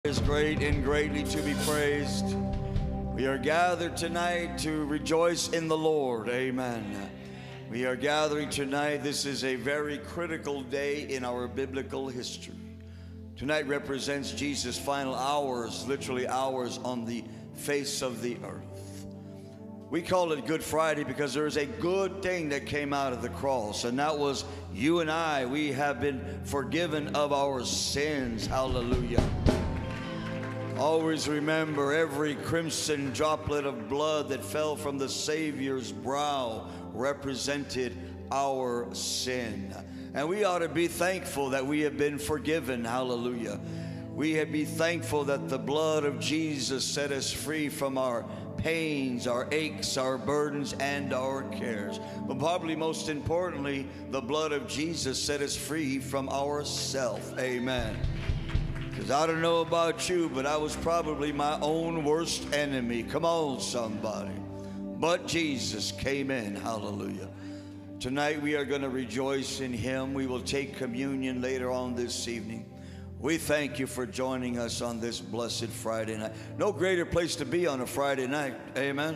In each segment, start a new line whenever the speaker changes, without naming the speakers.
Is great and greatly to be praised. We are gathered tonight to rejoice in the Lord. Amen. We are gathering tonight. This is a very critical day in our biblical history. Tonight represents Jesus' final hours, literally hours on the face of the earth. We call it Good Friday because there is a good thing that came out of the cross, and that was you and I. We have been forgiven of our sins. Hallelujah. Always remember, every crimson droplet of blood that fell from the Savior's brow represented our sin. And we ought to be thankful that we have been forgiven. Hallelujah. We have to be thankful that the blood of Jesus set us free from our pains, our aches, our burdens, and our cares. But probably most importantly, the blood of Jesus set us free from ourself. Amen. Because I don't know about you, but I was probably my own worst enemy. Come on, somebody. But Jesus came in. Hallelujah. Tonight we are going to rejoice in Him. We will take communion later on this evening. We thank you for joining us on this blessed Friday night. No greater place to be on a Friday night. Amen.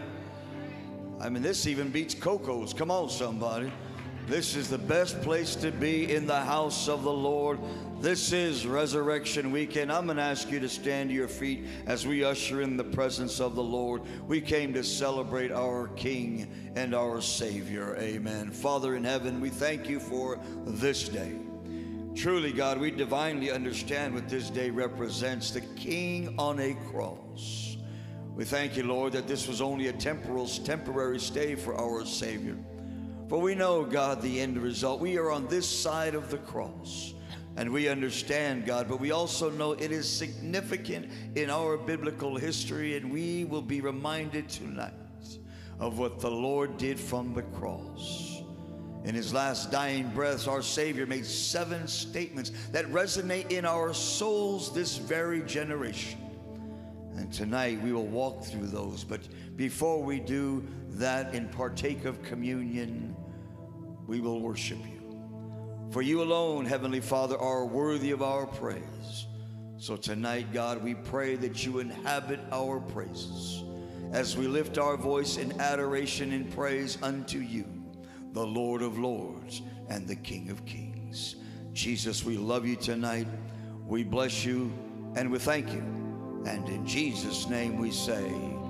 I mean, this even beats Coco's. Come on, somebody. This is the best place to be, in the house of the Lord. This is Resurrection Weekend. I'm going to ask you to stand to your feet as we usher in the presence of the Lord. We came to celebrate our King and our Savior. Amen. Father in heaven, we thank you for this day. Truly, God, we divinely understand what this day represents, the King on a cross. We thank you, Lord, that this was only a temporary stay for our Savior. For we know, God, the end result. We are on this side of the cross, and we understand, God, but we also know it is significant in our biblical history, and we will be reminded tonight of what the Lord did from the cross. In His last dying breaths, our Savior made 7 statements that resonate in our souls this very generation. And tonight we will walk through those. But before we do that and partake of communion, we will worship you. For you alone, Heavenly Father, are worthy of our praise. So tonight, God, we pray that you inhabit our praises as we lift our voice in adoration and praise unto you, the Lord of Lords and the King of Kings. Jesus, we love you tonight. We bless you and we thank you. And in Jesus' name we say,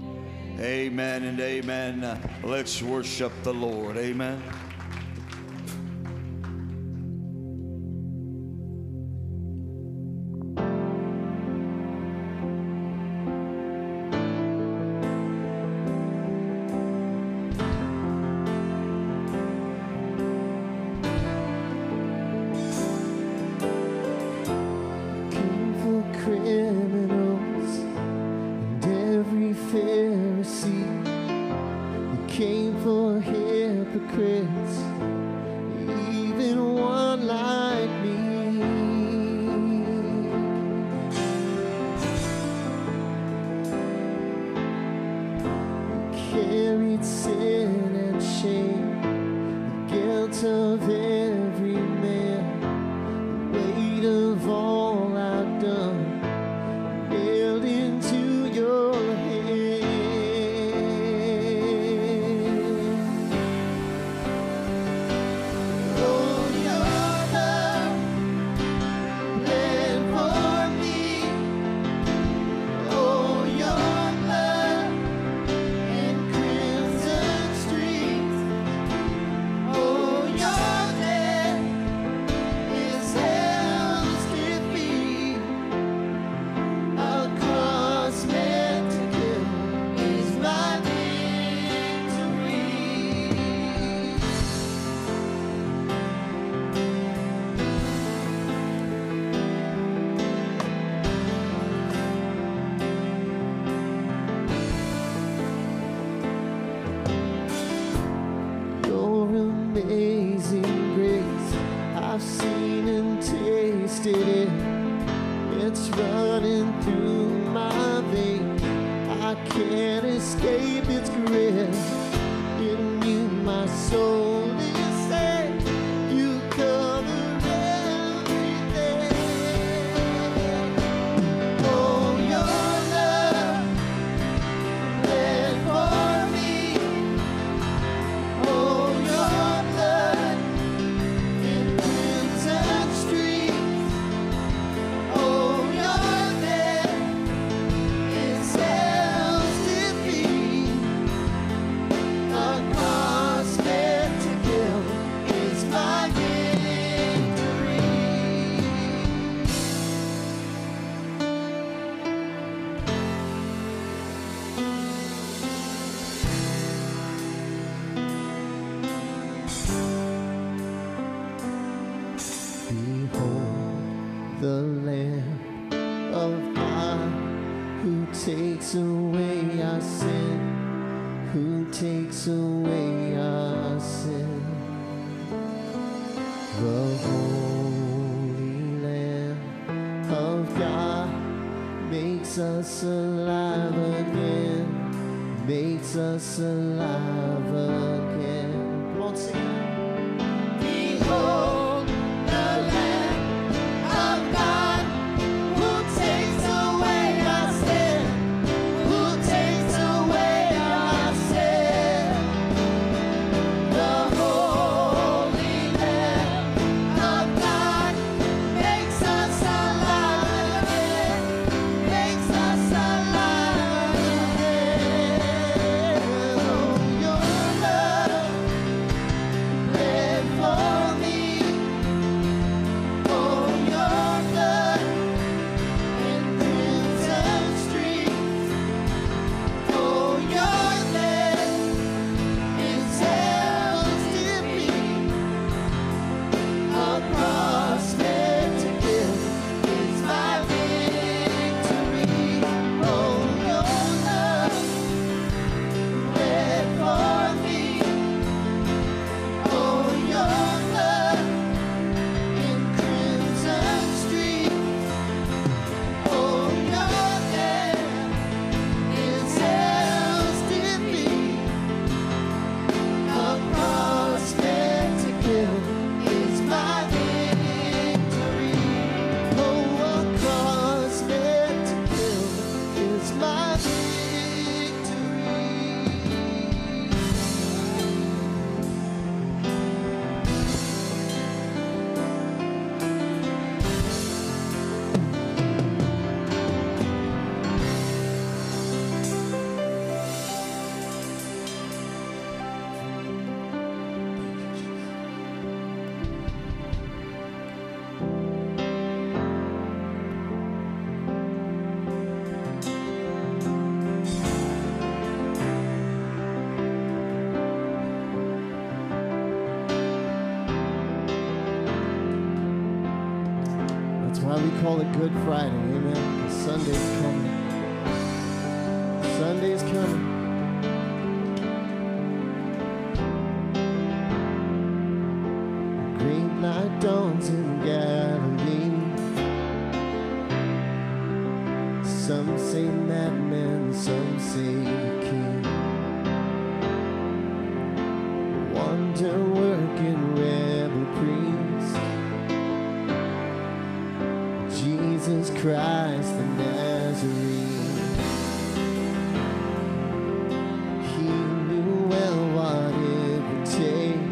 amen and amen. Let's worship the Lord. Amen.
Oh, takes away our sin, who takes away our sin. The Holy Lamb of God makes us alive again, makes us alive again. Come on, sing it. Behold the Lamb of God who takes away our sin, who takes away our sin. The Holy Lamb of God makes us alive again, makes us alive again. Oh, your love bled for me. Oh, your blood in crimson streams. Oh, your death is hell's defeat. A cross meant to kill is my victory. Oh, your love bled for me. Oh, your blood in crimson streams. Oh, your death is hell's defeat. A cross meant to kill is my victory. Oh, a cross meant to kill is my victory. That's why we call it Good Friday, amen? Because Sunday's coming. Sunday's coming. Great night dawns in Galilee. Some say madman, some say king. Wonder working rebel priest. Jesus Christ the Nazarene. He knew well what it would take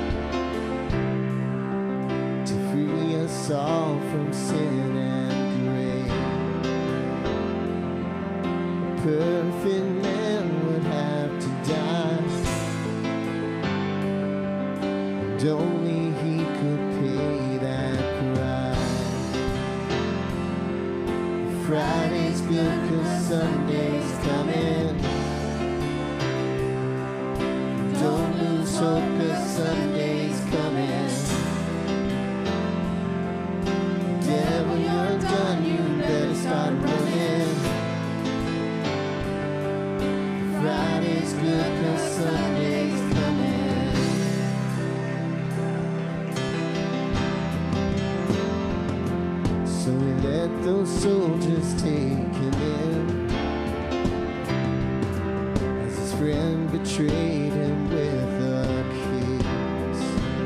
to free us all from sin and grave. A perfect man would have to die, and only he could pay that price. Friday's good 'cause Sunday's coming. Don't lose hope 'cause Sunday's coming. Devil, you're done, you better start running. Friday's good 'cause Sunday's coming. So we let those soldiers take him in, as his friend betrayed him with a kiss.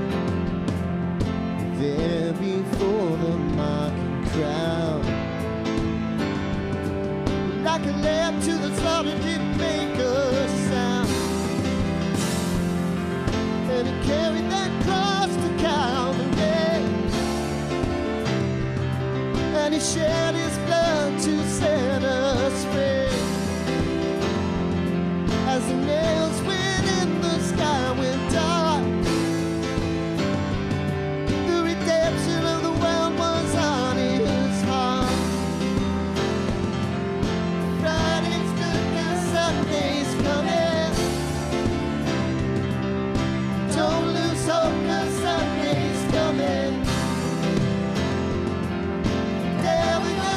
There before the mocking crowd, like a lamb to the slaughter, didn't make a sound. And he carried that cross to Calvary, and he shed his blood to set us free. As the nails went in the sky went dark, the redemption of the world was on his heart. Friday's good 'cause Sunday's coming. Don't lose hope 'cause Sunday's coming. There we go.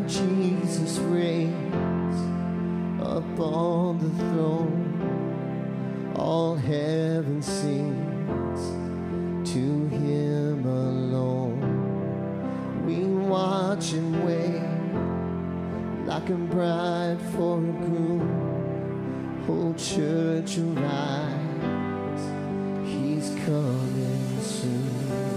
Jesus reigns upon the throne. All heaven sings to him alone. We watch him wait like a bride for a groom. Whole church arise, he's coming soon.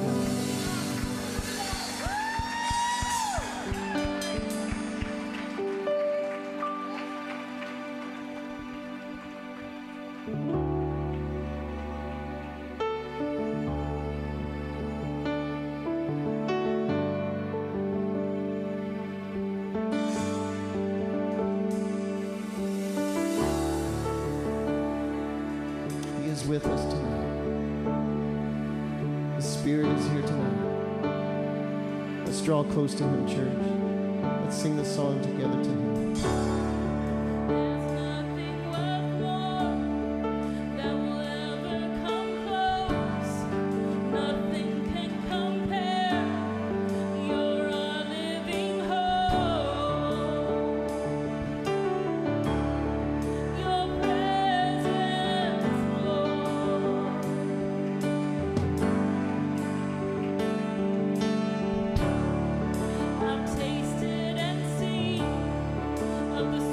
With us tonight. The Spirit is here tonight. Let's draw close to him, church. Let's sing the song together to him.
I've tasted and seen of the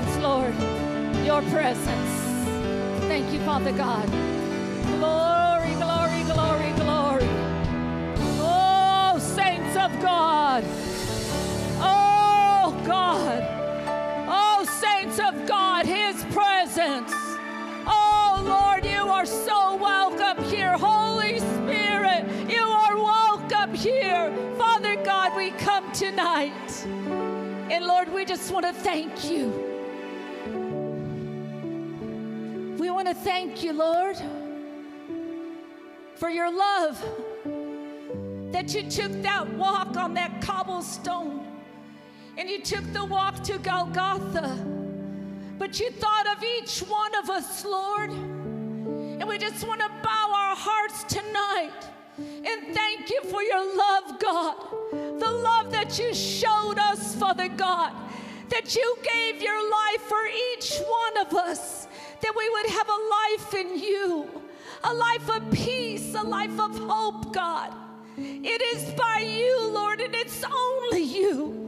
presence, Lord. Your presence. Thank you, Father God. Glory, glory, glory, glory. Oh, saints of God. Oh, God. Oh, saints of God, His presence. Oh, Lord, you are so welcome here. Holy Spirit, you are welcome here. Father God, we come tonight. And Lord, we just want to thank you. We want to thank you, Lord, for your love, that you took that walk on that cobblestone and you took the walk to Golgotha. But you thought of each one of us, Lord. And we just want to bow our hearts tonight and thank you for your love, God. The love that you showed us, Father God. That you gave your life for each one of us. That we would have a life in you. A life of peace, a life of hope, God. It is by you, Lord, and it's only you.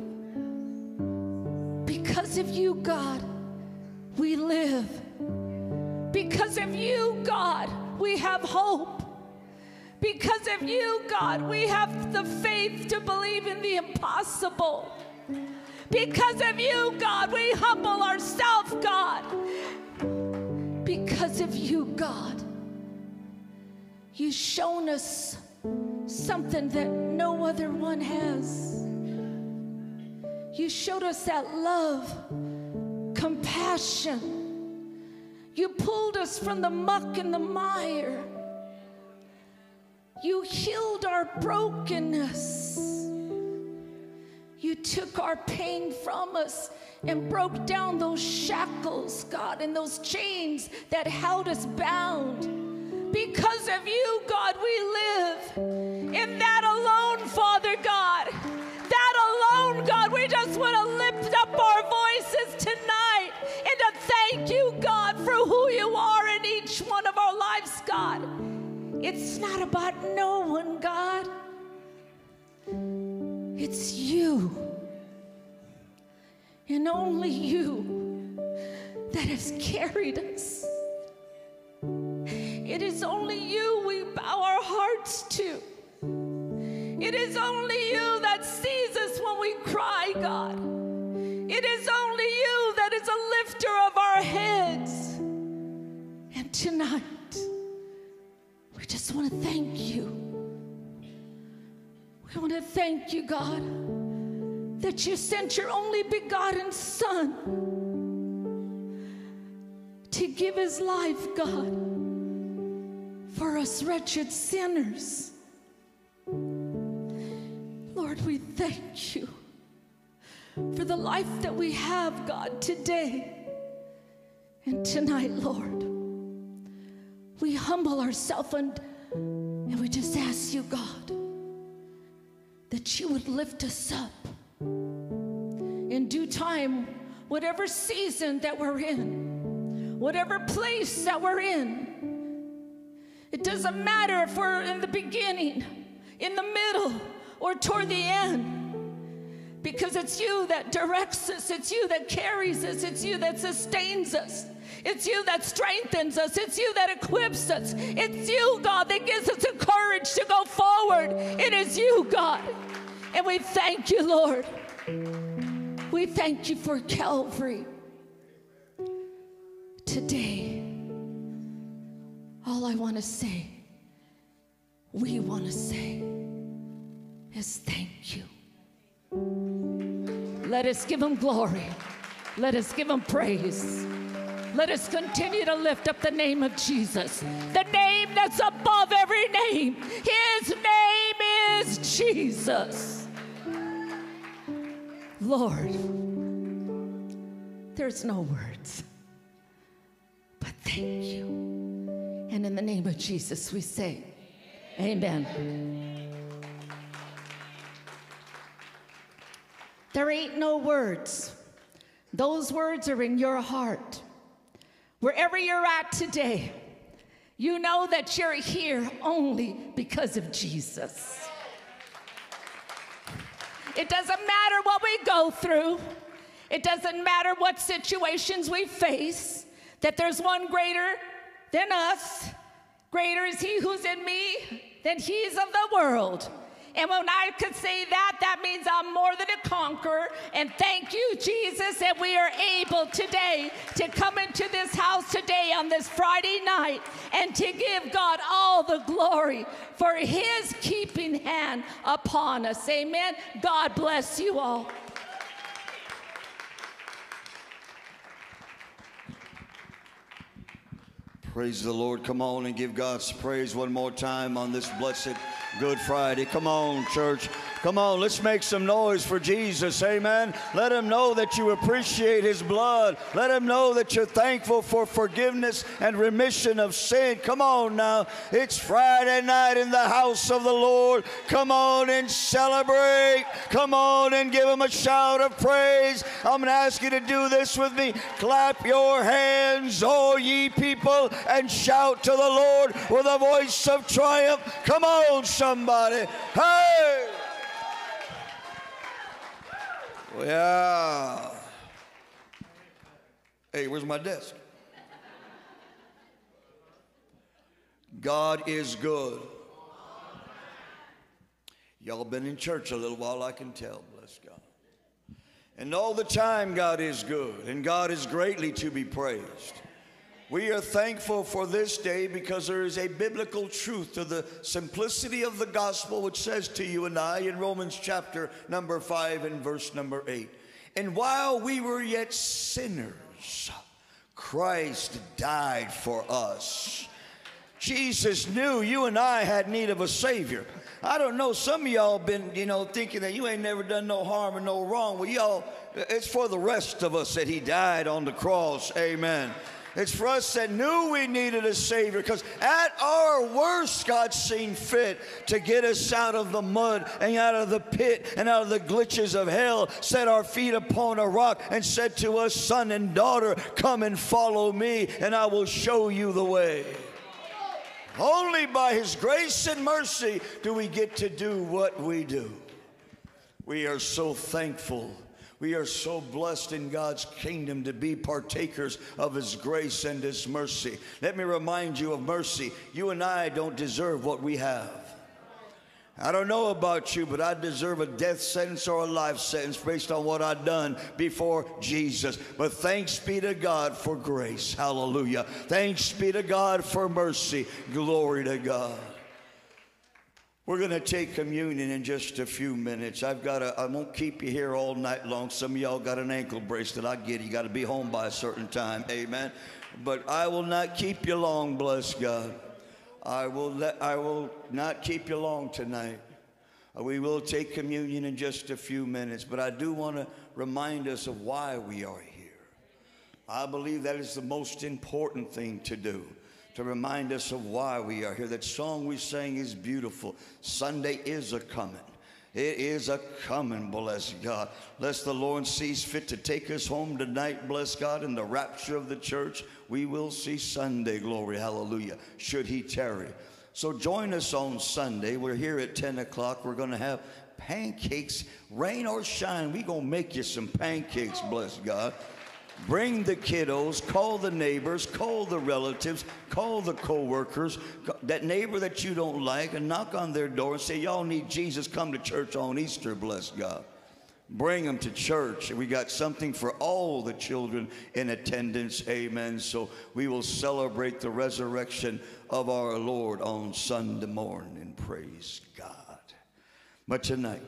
Because of you, God, we live. Because of you, God, we have hope. Because of you, God, we have the faith to believe in the impossible. Because of you, God, we humble ourselves, God. Because of you, God, you've shown us something that no other one has. You showed us that love, compassion. You pulled us from the muck and the mire. You healed our brokenness. You took our pain from us and broke down those shackles, God, and those chains that held us bound. Because of you, God, we live. In that alone, Father God, that alone, God, we just want to lift up our voices tonight and to thank you, God, for who you are in each one of our lives, God. It's not about no one, God. It's you. And only you that has carried us. It is only you we bow our hearts to. It is only you that sees us when we cry, God. It is only you that is a lifter of our heads. And tonight, we just want to thank you. We want to thank you, God, that you sent your only begotten Son to give his life, God, for us wretched sinners. Lord, we thank you for the life that we have, God, today and tonight, Lord. We humble ourselves and we just ask you, God, that you would lift us up in due time, whatever season that we're in, whatever place that we're in. It doesn't matter if we're in the beginning, in the middle, or toward the end, because it's you that directs us, it's you that carries us, it's you that sustains us, it's you that strengthens us, it's you that equips us, it's you, God, that gives us the courage to go forward. It is you, God, and we thank you, Lord. We thank you for Calvary. Today, all I want to say, we want to say, is thank you. Let us give him glory. Let us give him praise. Let us continue to lift up the name of Jesus, the name that's above every name. His name is Jesus. Lord, there's no words, but thank you. And in the name of Jesus, we say, amen. There ain't no words. Those words are in your heart. Wherever you're at today, you know that you're here only because of Jesus. It doesn't matter what we go through. It doesn't matter what situations we face, that there's one greater than us. Greater is he who's in me than he is of the world. And when I could say that, that means I'm more than a conqueror. And thank you, Jesus, that we are able today to come into this house today on this Friday night and to give God all the glory for his keeping hand upon us. Amen. God bless you all.
Praise the Lord. Come on and give God's praise one more time on this blessed Good Friday. Come on, church. Come on, let's make some noise for Jesus. Amen. Let him know that you appreciate his blood. Let him know that you're thankful for forgiveness and remission of sin. Come on now. It's Friday night in the house of the Lord. Come on and celebrate. Come on and give him a shout of praise. I'm going to ask you to do this with me. Clap your hands, all ye people, and shout to the Lord with a voice of triumph. Come on, somebody. Hey! Yeah. Hey, where's my desk? God is good. Y'all been in church a little while, I can tell, bless God. And all the time God is good, and God is greatly to be praised. We are thankful for this day because there is a biblical truth to the simplicity of the gospel, which says to you and I in Romans chapter number 5 and verse number 8. And while we were yet sinners, Christ died for us. Jesus knew you and I had need of a Savior. I don't know, some of y'all been, thinking that you ain't never done no harm or no wrong. Well, y'all, it's for the rest of us that he died on the cross. Amen. It's for us that knew we needed a Savior, because at our worst, God seen fit to get us out of the mud and out of the pit and out of the glitches of hell, set our feet upon a rock and said to us, son and daughter, come and follow me and I will show you the way. Only by his grace and mercy do we get to do what we do. We are so thankful. We are so blessed in God's kingdom to be partakers of his grace and his mercy. Let me remind you of mercy. You and I don't deserve what we have. I don't know about you, but I deserve a death sentence or a life sentence based on what I've done before Jesus. But thanks be to God for grace. Hallelujah. Thanks be to God for mercy. Glory to God. We're going to take communion in just a few minutes. I won't keep you here all night long. Some of y'all got an ankle bracelet. I get it. You got to be home by a certain time. Amen. But I will not keep you long, bless God. I will not keep you long tonight. We will take communion in just a few minutes, but I do want to remind us of why we are here. I believe that is the most important thing to do, to remind us of why we are here. That song we sang is beautiful. Sunday is a-coming. It is a-coming, bless God. Lest the Lord sees fit to take us home tonight, bless God, in the rapture of the church, we will see Sunday, glory, hallelujah, should he tarry. So join us on Sunday. We're here at 10 o'clock. We're going to have pancakes, rain or shine. We're going to make you some pancakes, bless God. Bring the kiddos, call the neighbors, call the relatives, call the co-workers, that neighbor that you don't like, and knock on their door and say, y'all need Jesus, come to church on Easter, bless God. Bring them to church. We got something for all the children in attendance, amen. So we will celebrate the resurrection of our Lord on Sunday morning, praise God. But tonight,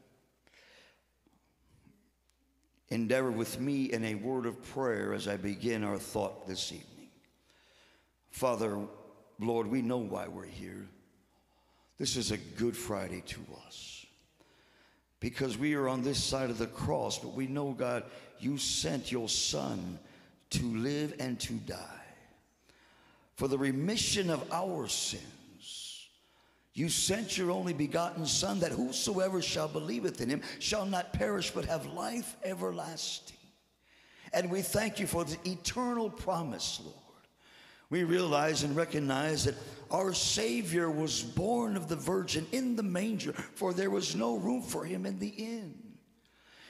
endeavor with me in a word of prayer as I begin our thought this evening. Father, Lord, we know why we're here. This is a Good Friday to us, because we are on this side of the cross, but we know, God, you sent your Son to live and to die for the remission of our sins. You sent your only begotten Son, that whosoever shall believeth in him shall not perish but have life everlasting. And we thank you for the eternal promise, Lord. We realize and recognize that our Savior was born of the Virgin in the manger, for there was no room for him in the inn.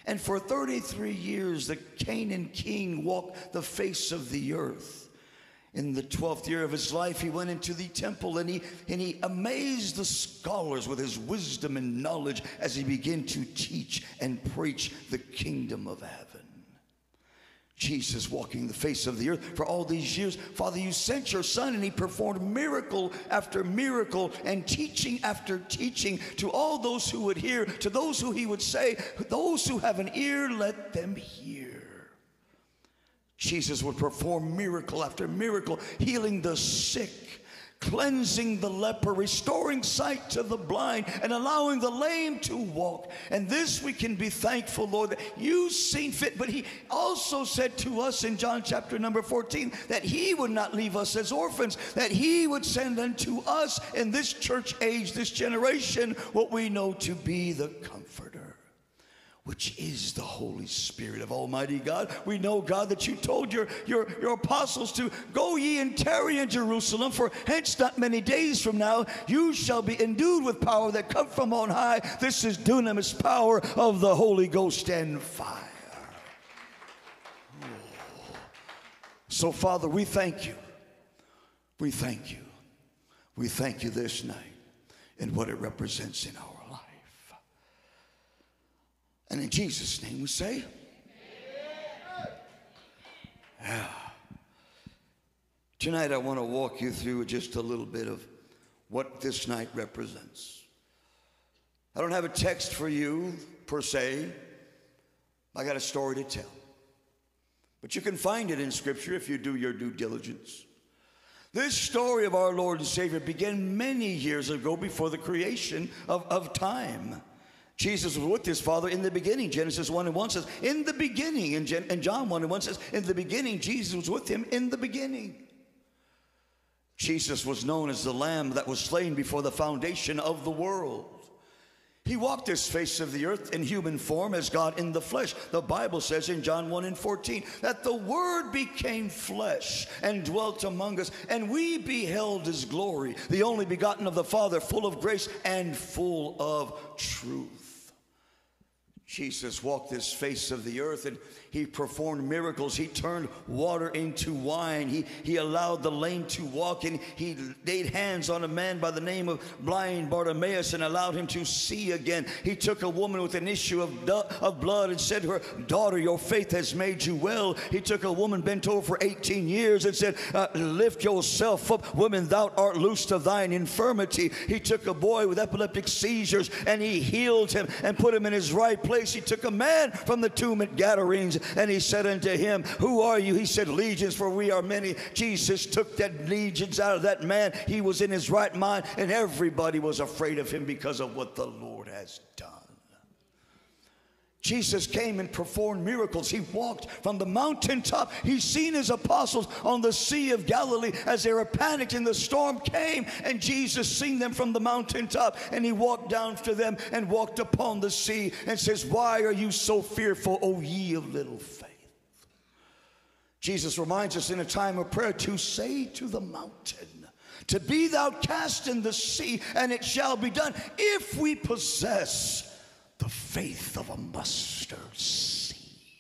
And for 33 years, the Canaan king walked the face of the earth. In the 12th year of his life, he went into the temple and he amazed the scholars with his wisdom and knowledge as he began to teach and preach the kingdom of heaven. Jesus walking the face of the earth for all these years. Father, you sent your son and he performed miracle after miracle and teaching after teaching to all those who would hear, to those who he would say, those who have an ear, let them hear. Jesus would perform miracle after miracle, healing the sick, cleansing the leper, restoring sight to the blind, and allowing the lame to walk. And this we can be thankful, Lord, that you seen fit. But he also said to us in John chapter number 14 that he would not leave us as orphans, that he would send unto us in this church age, this generation, what we know to be the Comforter, which is the Holy Spirit of Almighty God. We know, God, that you told your apostles to go ye and tarry in Jerusalem, for hence not many days from now you shall be endued with power that come from on high. This is dunamis power of the Holy Ghost and fire. Oh. So, Father, we thank you. We thank you. We thank you this night and what it represents in our life. And in Jesus' name we say, yeah. Tonight I want to walk you through just a little bit of what this night represents. I don't have a text for you per se. I got a story to tell. But you can find it in Scripture if you do your due diligence. This story of our Lord and Savior began many years ago before the creation of time. Jesus was with his Father in the beginning. Genesis 1:1 says, in the beginning. And John 1:1 says, in the beginning, Jesus was with him in the beginning. Jesus was known as the Lamb that was slain before the foundation of the world. He walked this face of the earth in human form as God in the flesh. The Bible says in John 1:14 that the Word became flesh and dwelt among us, and we beheld his glory, the only begotten of the Father, full of grace and full of truth. Jesus walked this face of the earth and he performed miracles. He turned water into wine. He allowed the lame to walk, and he laid hands on a man by the name of blind Bartimaeus and allowed him to see again. He took a woman with an issue of blood and said to her, daughter, your faith has made you well. He took a woman bent over for 18 years and said, lift yourself up, woman, thou art loosed of thine infirmity. He took a boy with epileptic seizures and he healed him and put him in his right place. He took a man from the tomb at Gadarenes and he said unto him, who are you? He said, legions, for we are many. Jesus took that legions out of that man. He was in his right mind, and everybody was afraid of him because of what the Lord has done. Jesus came and performed miracles. He walked from the mountaintop. He's seen his apostles on the Sea of Galilee as they were panicked and the storm came, and Jesus seen them from the mountaintop, and he walked down to them and walked upon the sea and says, why are you so fearful, O ye of little faith? Jesus reminds us in a time of prayer to say to the mountain, to be thou cast in the sea, and it shall be done, if we possess the faith of a mustard seed.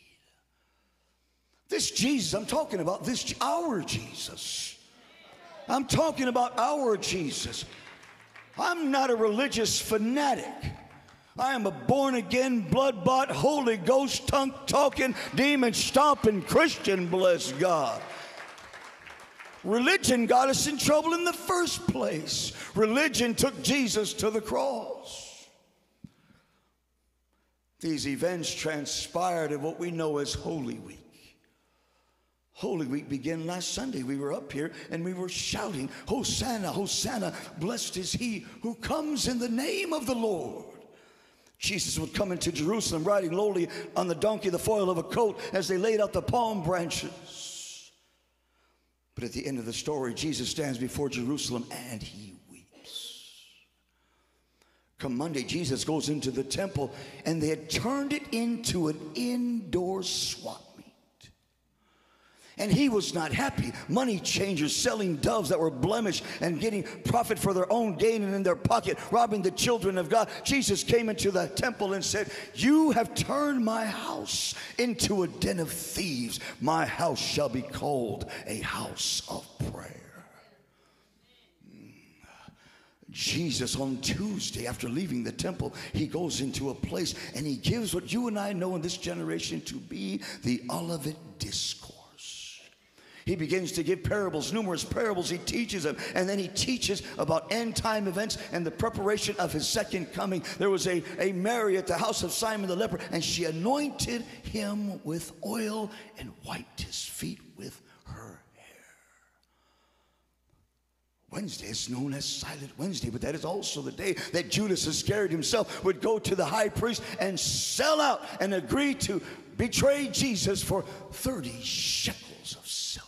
This Jesus, I'm talking about this, our Jesus. I'm talking about our Jesus. I'm not a religious fanatic. I am a born-again, blood-bought, Holy Ghost, tongue-talking, demon-stomping Christian, bless God. Religion got us in trouble in the first place. Religion took Jesus to the cross. These events transpired in what we know as Holy Week. Holy Week began last Sunday. We were up here and we were shouting, Hosanna, Hosanna, blessed is he who comes in the name of the Lord. Jesus would come into Jerusalem riding lowly on the donkey, the foil of a coat, as they laid out the palm branches. But at the end of the story, Jesus stands before Jerusalem and he weeps. Come Monday, Jesus goes into the temple and they had turned it into an indoor swap meet. And he was not happy. Money changers selling doves that were blemished and getting profit for their own gain and in their pocket, robbing the children of God. Jesus came into the temple and said, you have turned my house into a den of thieves. My house shall be called a house of prayer. Jesus on Tuesday, after leaving the temple, he goes into a place and he gives what you and I know in this generation to be the Olivet Discourse. He begins to give parables, numerous parables. He teaches them, and then he teaches about end time events and the preparation of his second coming. There was a Mary at the house of Simon the leper, and she anointed him with oil and wiped his feet with her hair. Wednesday is known as Silent Wednesday, but that is also the day that Judas Iscariot himself would go to the high priest and sell out and agree to betray Jesus for 30 shekels of silver.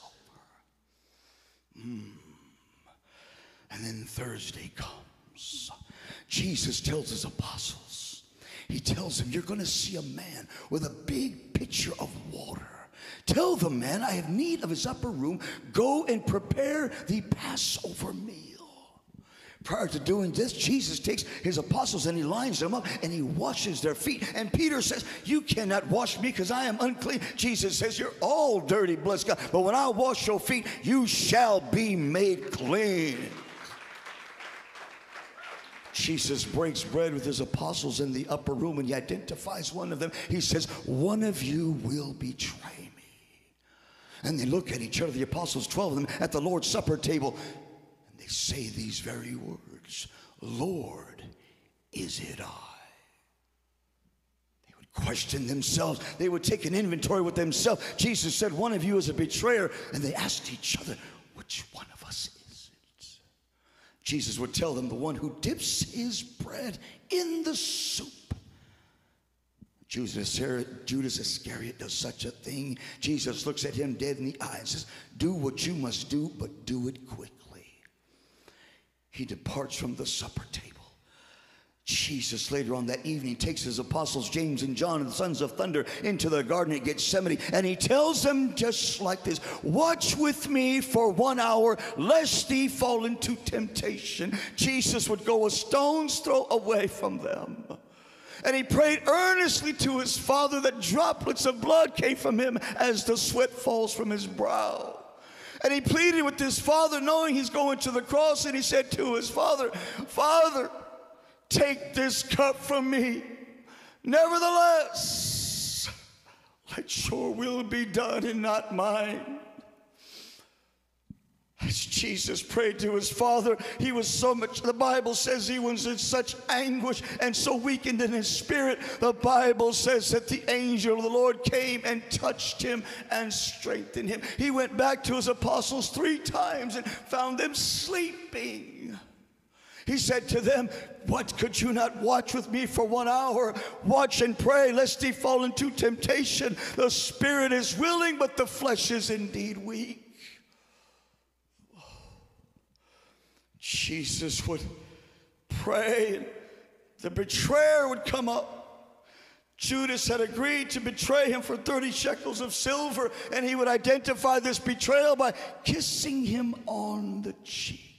And then Thursday comes. Jesus tells his apostles, he tells them, you're going to see a man with a big pitcher of water. Tell the man, I have need of his upper room. Go and prepare the Passover meal. Prior to doing this, Jesus takes his apostles and he lines them up and he washes their feet. And Peter says, you cannot wash me because I am unclean. Jesus says, you're all dirty, bless God. But when I wash your feet, you shall be made clean. Jesus breaks bread with his apostles in the upper room and he identifies one of them. He says, one of you will betray me. And they look at each other, the apostles, 12 of them, at the Lord's Supper table. And they say these very words, Lord, is it I? They would question themselves. They would take an inventory with themselves. Jesus said, one of you is a betrayer. And they asked each other, which one of us is it? Jesus would tell them, the one who dips his bread in the soup. Judas Iscariot does such a thing. Jesus looks at him dead in the eye and says, do what you must do, but do it quickly. He departs from the supper table. Jesus later on that evening takes his apostles James and John and the sons of thunder into the garden at Gethsemane, and he tells them just like this, watch with me for 1 hour lest ye fall into temptation. Jesus would go a stone's throw away from them. And he prayed earnestly to his Father that droplets of blood came from him as the sweat falls from his brow. And he pleaded with his Father knowing he's going to the cross, and he said to his Father, Father, take this cup from me. Nevertheless, let your will be done and not mine. As Jesus prayed to his Father, he was so much, the Bible says he was in such anguish and so weakened in his spirit. The Bible says that the angel of the Lord came and touched him and strengthened him. He went back to his apostles 3 times and found them sleeping. He said to them, what, could you not watch with me for 1 hour? Watch and pray lest ye fall into temptation. The spirit is willing, but the flesh is indeed weak. Jesus would pray, and the betrayer would come up. Judas had agreed to betray him for 30 shekels of silver, and he would identify this betrayal by kissing him on the cheek.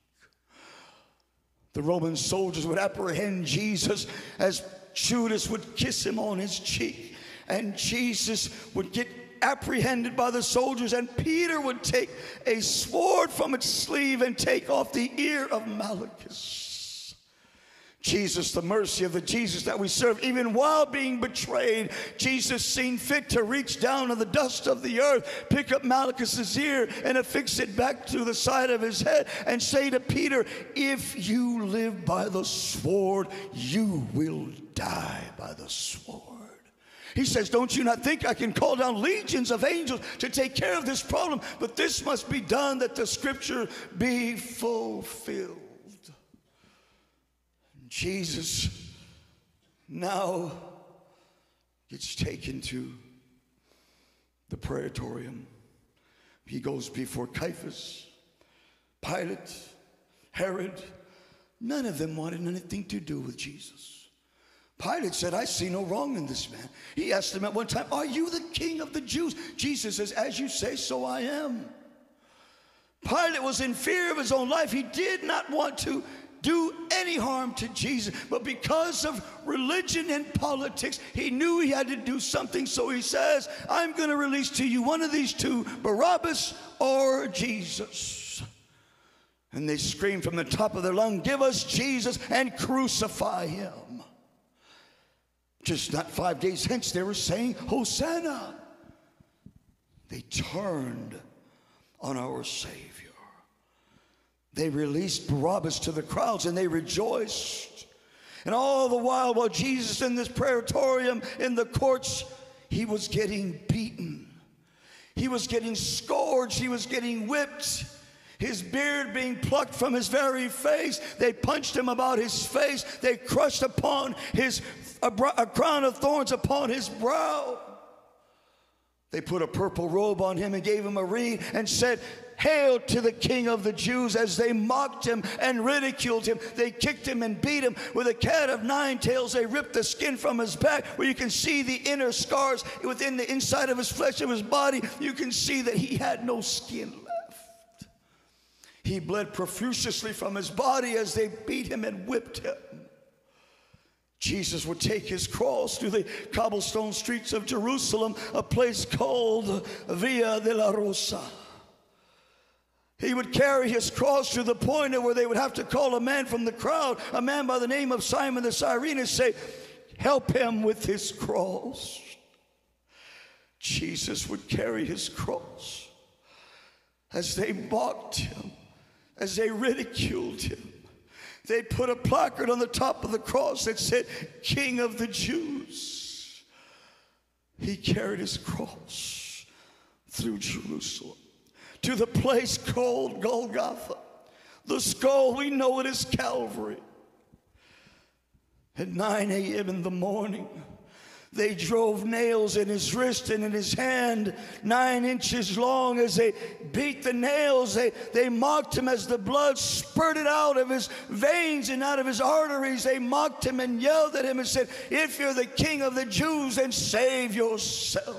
The Roman soldiers would apprehend Jesus as Judas would kiss him on his cheek, and Jesus would get apprehended by the soldiers, and Peter would take a sword from its sleeve and take off the ear of Malchus. Jesus, the mercy of the Jesus that we serve, even while being betrayed, Jesus seen fit to reach down to the dust of the earth, pick up Malchus's ear and affix it back to the side of his head and say to Peter, if you live by the sword, you will die by the sword. He says, don't you not think I can call down legions of angels to take care of this problem? But this must be done that the scripture be fulfilled. Jesus now gets taken to the praetorium. He goes before Caiaphas, Pilate, Herod. None of them wanted anything to do with Jesus. Pilate said, I see no wrong in this man. He asked him at one time, are you the king of the Jews? Jesus says, as you say, so I am. Pilate was in fear of his own life. He did not want to do any harm to Jesus, but because of religion and politics, he knew he had to do something. So he says, I'm going to release to you one of these two, Barabbas or Jesus. And they screamed from the top of their lungs, give us Jesus and crucify him. Just not 5 days hence, they were saying, Hosanna. They turned on our Savior. They released Barabbas to the crowds and they rejoiced. And all the while Jesus in this praetorium, in the courts, he was getting beaten. He was getting scourged. He was getting whipped. His beard being plucked from his very face. They punched him about his face. They crushed upon a crown of thorns upon his brow. They put a purple robe on him and gave him a reed and said, hail to the King of the Jews. As they mocked him and ridiculed him, they kicked him and beat him with a cat of nine tails. They ripped the skin from his back where you can see the inner scars within the inside of his flesh of his body. You can see that he had no skin left. He bled profusely from his body as they beat him and whipped him. Jesus would take his cross through the cobblestone streets of Jerusalem, a place called Via de la Rosa. He would carry his cross to the point where they would have to call a man from the crowd, a man by the name of Simon the Cyrene, and say, help him with his cross. Jesus would carry his cross as they mocked him, as they ridiculed him. They put a placard on the top of the cross that said, King of the Jews. He carried his cross through Jerusalem to the place called Golgotha. The skull, we know it as Calvary. At 9 a.m. in the morning, they drove nails in his wrist and in his hand, 9 inches long. As they beat the nails, they mocked him as the blood spurted out of his veins and out of his arteries. They mocked him and yelled at him and said, if you're the King of the Jews, then save yourself.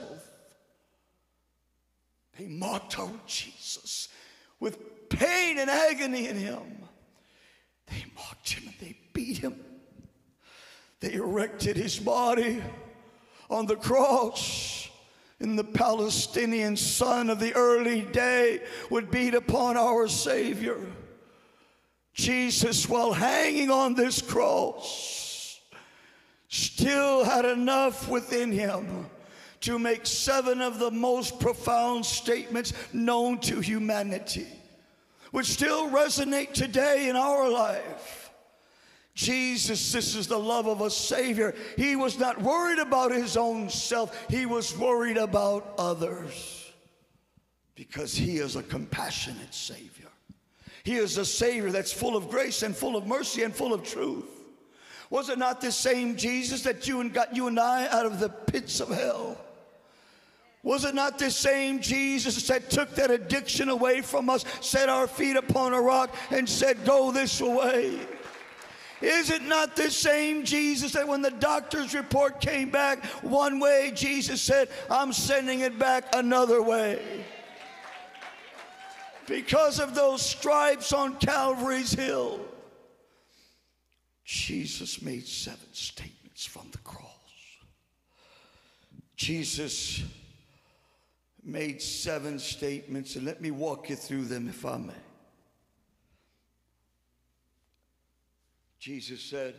They mocked our Jesus with pain and agony in him. They mocked him and they beat him. They erected his body on the cross, and the Palestinian sun of the early day would beat upon our Savior. Jesus, while hanging on this cross, still had enough within him to make 7 of the most profound statements known to humanity, which still resonate today in our life. Jesus, this is the love of a Savior. He was not worried about his own self. He was worried about others, because he is a compassionate Savior. He is a Savior that's full of grace and full of mercy and full of truth. Was it not the same Jesus that got you and I out of the pits of hell? Was it not the same Jesus that took that addiction away from us, set our feet upon a rock and said, go this way? Is it not the same Jesus that when the doctor's report came back one way, Jesus said, I'm sending it back another way? Because of those stripes on Calvary's hill, Jesus made 7 statements from the cross. Jesus made 7 statements, and let me walk you through them if I may. Jesus said,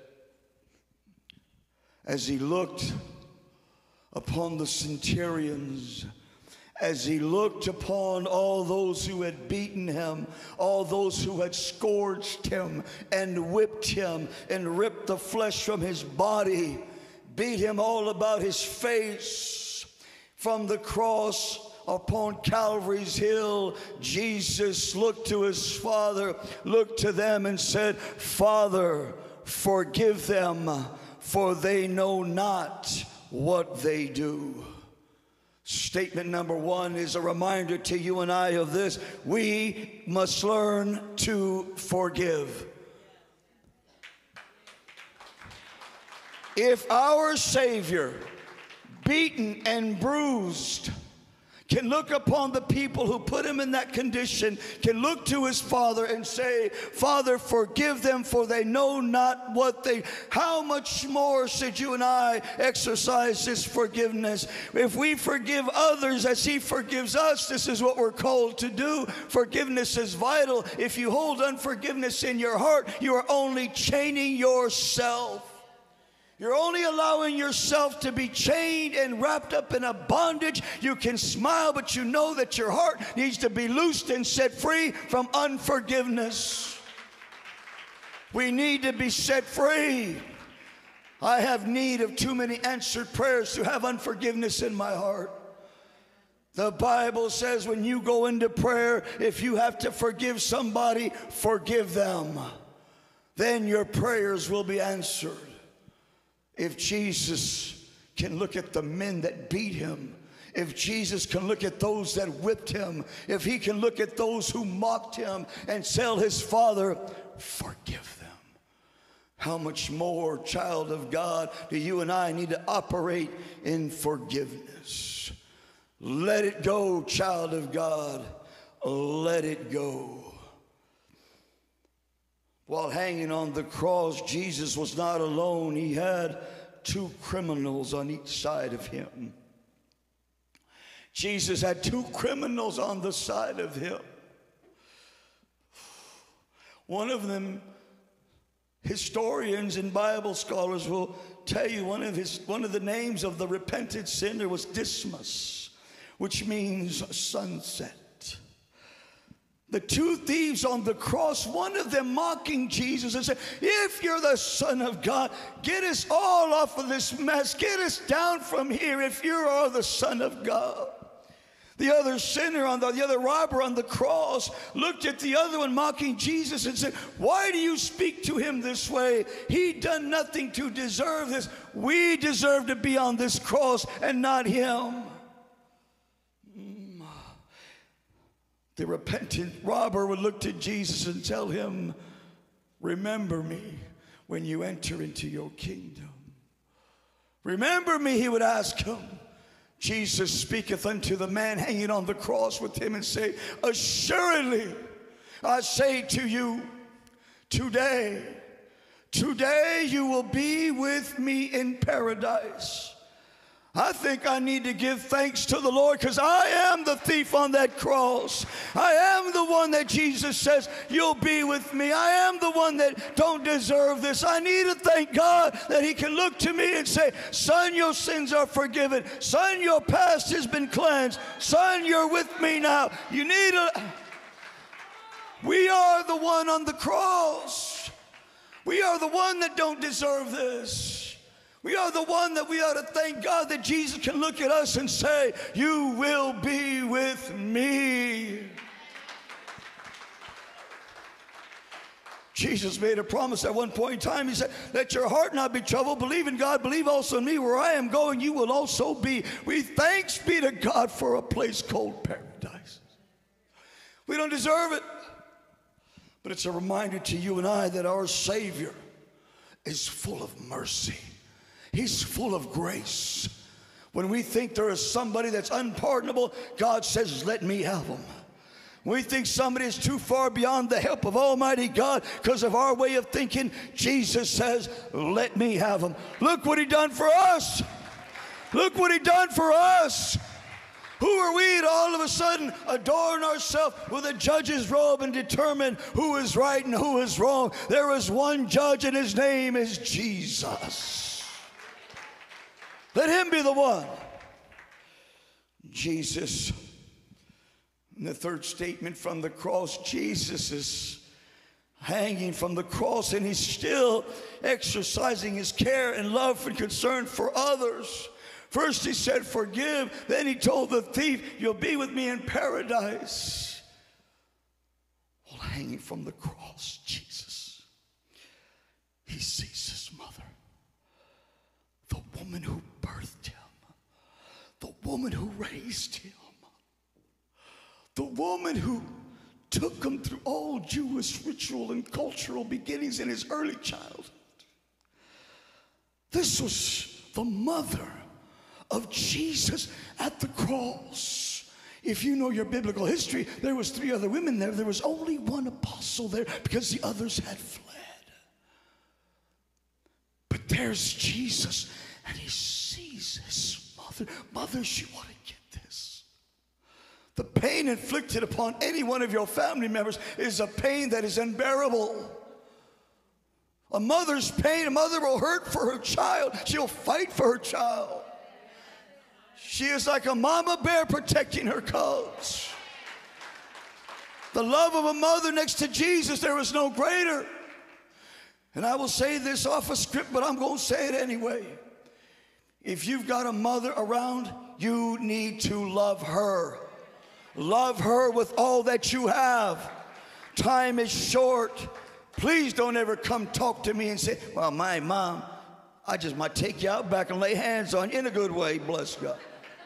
as he looked upon the centurions, as he looked upon all those who had beaten him, all those who had scourged him and whipped him and ripped the flesh from his body, beat him all about his face, from the cross upon Calvary's hill, Jesus looked to his Father, looked to them and said, Father, forgive them, for they know not what they do. Statement number 1 is a reminder to you and I of this. We must learn to forgive. If our Savior, beaten and bruised, can look upon the people who put him in that condition, can look to his Father and say, Father, forgive them, for they know not what they... How much more should you and I exercise this forgiveness? If we forgive others as he forgives us, this is what we're called to do. Forgiveness is vital. If you hold unforgiveness in your heart, you are only chaining yourself. You're only allowing yourself to be chained and wrapped up in a bondage. You can smile, but you know that your heart needs to be loosed and set free from unforgiveness. We need to be set free. I have need of too many answered prayers to have unforgiveness in my heart. The Bible says when you go into prayer, if you have to forgive somebody, forgive them. Then your prayers will be answered. If Jesus can look at the men that beat him, if Jesus can look at those that whipped him, if he can look at those who mocked him and tell his Father, forgive them, how much more, child of God, do you and I need to operate in forgiveness? Let it go, child of God. Let it go. While hanging on the cross, Jesus was not alone. He had two criminals on each side of him. Jesus had two criminals on the side of him. One of them, historians and Bible scholars will tell you one of the names of the repentant sinner was Dismas, which means sunset. The two thieves on the cross, one of them mocking Jesus and said, if you're the Son of God, get us all off of this mess. Get us down from here if you are the Son of God. The other sinner, the other robber on the cross looked at the other one mocking Jesus and said, why do you speak to him this way? He done nothing to deserve this. We deserve to be on this cross and not him. The repentant robber would look to Jesus and tell him, remember me when you enter into your kingdom. Remember me, he would ask him. Jesus speaketh unto the man hanging on the cross with him and say, assuredly, I say to you, today you will be with me in paradise. I think I need to give thanks to the Lord because I am the thief on that cross. I am the one that Jesus says, you'll be with me. I am the one that don't deserve this. I need to thank God that he can look to me and say, son, your sins are forgiven. Son, your past has been cleansed. Son, you're with me now. We are the one on the cross. We are the one that don't deserve this. We are the one that we ought to thank God that Jesus can look at us and say, you will be with me. Jesus made a promise at one point in time. He said, let your heart not be troubled. Believe in God. Believe also in me. Where I am going, you will also be. We thanks be to God for a place called paradise. We don't deserve it. But it's a reminder to you and I that our Savior is full of mercy. He's full of grace. When we think there is somebody that's unpardonable, God says, let me have them. When we think somebody is too far beyond the help of Almighty God because of our way of thinking, Jesus says, let me have them. Look what he done for us. Look what he done for us. Who are we to all of a sudden adorn ourselves with a judge's robe and determine who is right and who is wrong? There is one judge and his name is Jesus. Let him be the one. Jesus, in the third statement from the cross, Jesus is hanging from the cross and he's still exercising his care and love and concern for others. First he said, forgive. Then he told the thief, you'll be with me in paradise. While hanging from the cross, Jesus, he sees his mother, the woman who birthed him, the woman who raised him, the woman who took him through all Jewish ritual and cultural beginnings in his early childhood. This was the mother of Jesus at the cross. If you know your biblical history, there was 3 other women there. There was only one apostle there because the others had fled. But there's Jesus, and he sees his mother. Mothers, you want to get this. The pain inflicted upon any one of your family members is a pain that is unbearable. A mother's pain, a mother will hurt for her child. She'll fight for her child. She is like a mama bear protecting her cubs. The love of a mother next to Jesus, there is no greater. And I will say this off a script, but I'm going to say it anyway. If you've got a mother around, you need to love her. Love her with all that you have. Time is short. Please don't ever come talk to me and say, well, my mom, I just might take you out back and lay hands on you in a good way, bless God.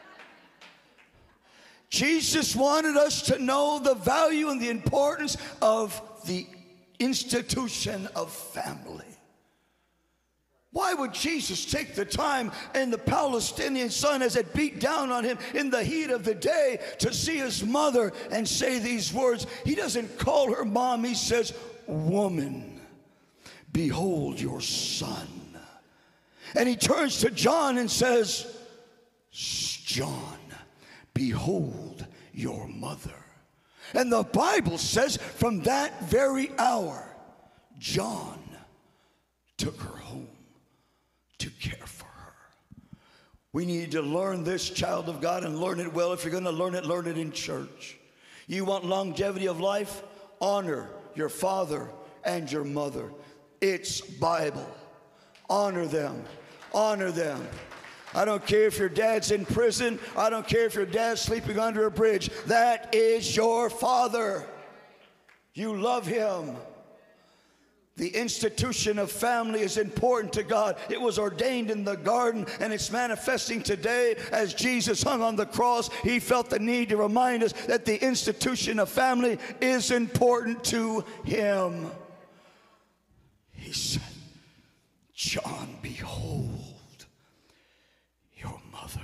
Jesus wanted us to know the value and the importance of the institution of family. Why would Jesus take the time in the Palestinian sun as it beat down on him in the heat of the day to see his mother and say these words? He doesn't call her mom. He says, woman, behold your son. And he turns to John and says, John, behold your mother. And the Bible says from that very hour, John took her home to care for her. We need to learn this, child of God, and learn it well. If you're going to learn it in church. You want longevity of life? Honor your father and your mother. It's Bible. Honor them. Honor them. I don't care if your dad's in prison. I don't care if your dad's sleeping under a bridge. That is your father. You love him. The institution of family is important to God. It was ordained in the garden, and it's manifesting today as Jesus hung on the cross. He felt the need to remind us that the institution of family is important to him. He said, John, behold your mother.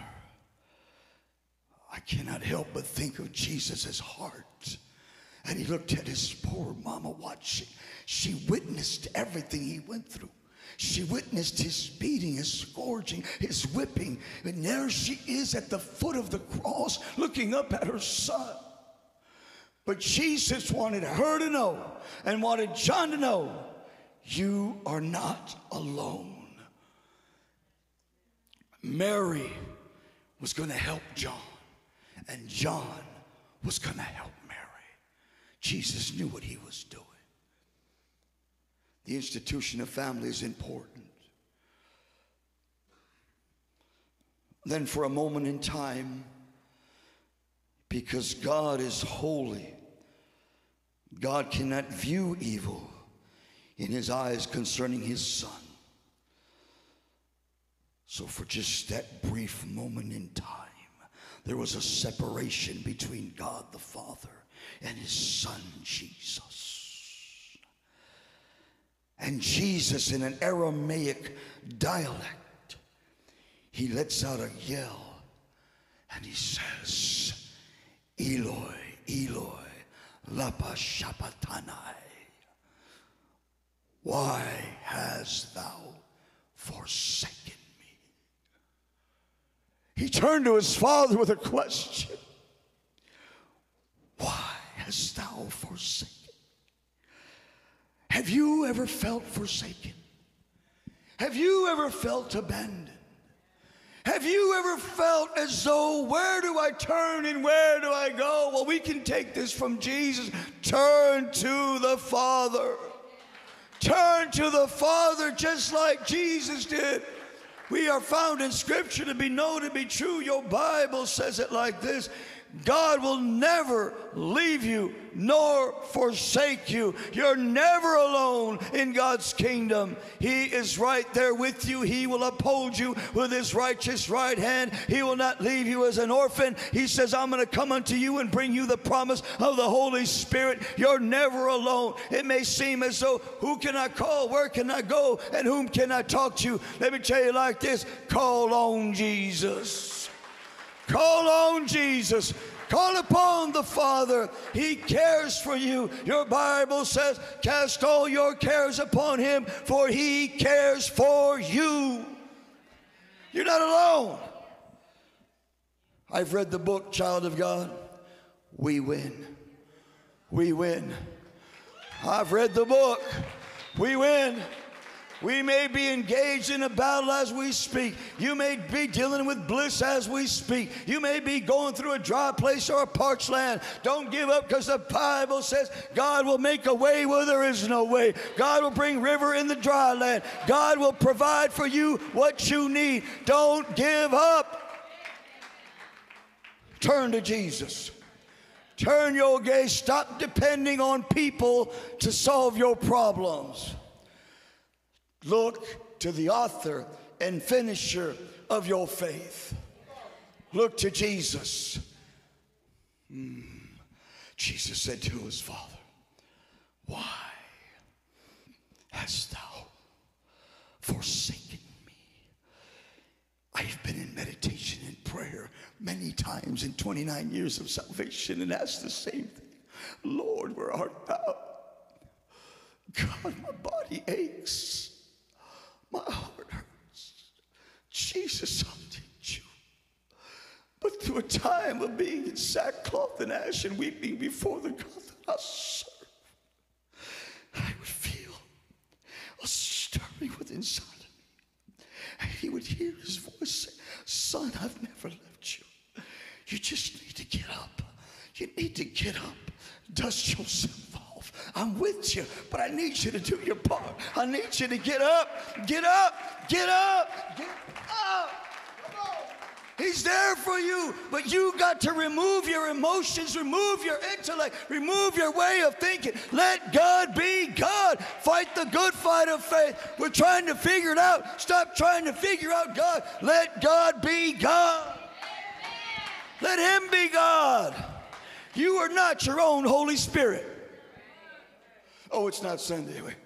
I cannot help but think of Jesus' heart. And he looked at his poor mama watching. She witnessed everything he went through. She witnessed his beating, his scourging, his whipping. And there she is at the foot of the cross looking up at her son. But Jesus wanted her to know and wanted John to know, you are not alone. Mary was going to help John, and John was going to help Mary. Jesus knew what he was doing. The institution of family is important. Then for a moment in time, because God is holy, God cannot view evil in his eyes concerning his son. So for just that brief moment in time, there was a separation between God the Father and his son Jesus. And Jesus, in an Aramaic dialect, he lets out a yell and he says, Eloi, Eloi, lama sabachthani. Why hast thou forsaken me? He turned to his father with a question. Why hast thou forsaken? Have you ever felt forsaken? Have you ever felt abandoned? Have you ever felt as though, where do I turn and where do I go? Well, we can take this from Jesus. Turn to the Father. Turn to the Father just like Jesus did. We are found in Scripture to be known to be true. Your Bible says it like this. God will never leave you nor forsake you. You're never alone in God's kingdom. He is right there with you. He will uphold you with his righteous right hand. He will not leave you as an orphan. He says, I'm going to come unto you and bring you the promise of the Holy Spirit. You're never alone. It may seem as though, who can I call? Where can I go? And whom can I talk to? Let me tell you like this. Call on Jesus. Call on Jesus. Call upon the Father. He cares for you. Your Bible says, cast all your cares upon him, for he cares for you. You're not alone. I've read the book, Child of God. We win. We win. I've read the book. We win. We may be engaged in a battle as we speak. You may be dealing with bliss as we speak. You may be going through a dry place or a parched land. Don't give up, because the Bible says God will make a way where there is no way. God will bring river in the dry land. God will provide for you what you need. Don't give up. Turn to Jesus. Turn your gaze. Stop depending on people to solve your problems. Look to the author and finisher of your faith. Look to Jesus. Jesus said to his Father, why hast thou forsaken me? I've been in meditation and prayer many times in 29 years of salvation and asked the same thing. Lord, where art thou? God, my body aches. My heart hurts. Jesus, I need you. But through a time of being in sackcloth and ash and weeping before the God that I serve, I would feel a stirring within inside of me. And he would hear his voice say, son, I've never left you. You just need to get up. You need to get up. Dust yourself off. I'm with you, but I need you to do your part. I need you to get up, get up, get up, get up. Come on. He's there for you, but you got to remove your emotions, remove your intellect, remove your way of thinking. Let God be God. Fight the good fight of faith. We're trying to figure it out. Stop trying to figure out God. Let God be God. Let him be God. You are not your own Holy Spirit. Oh, it's not Sunday. Wait.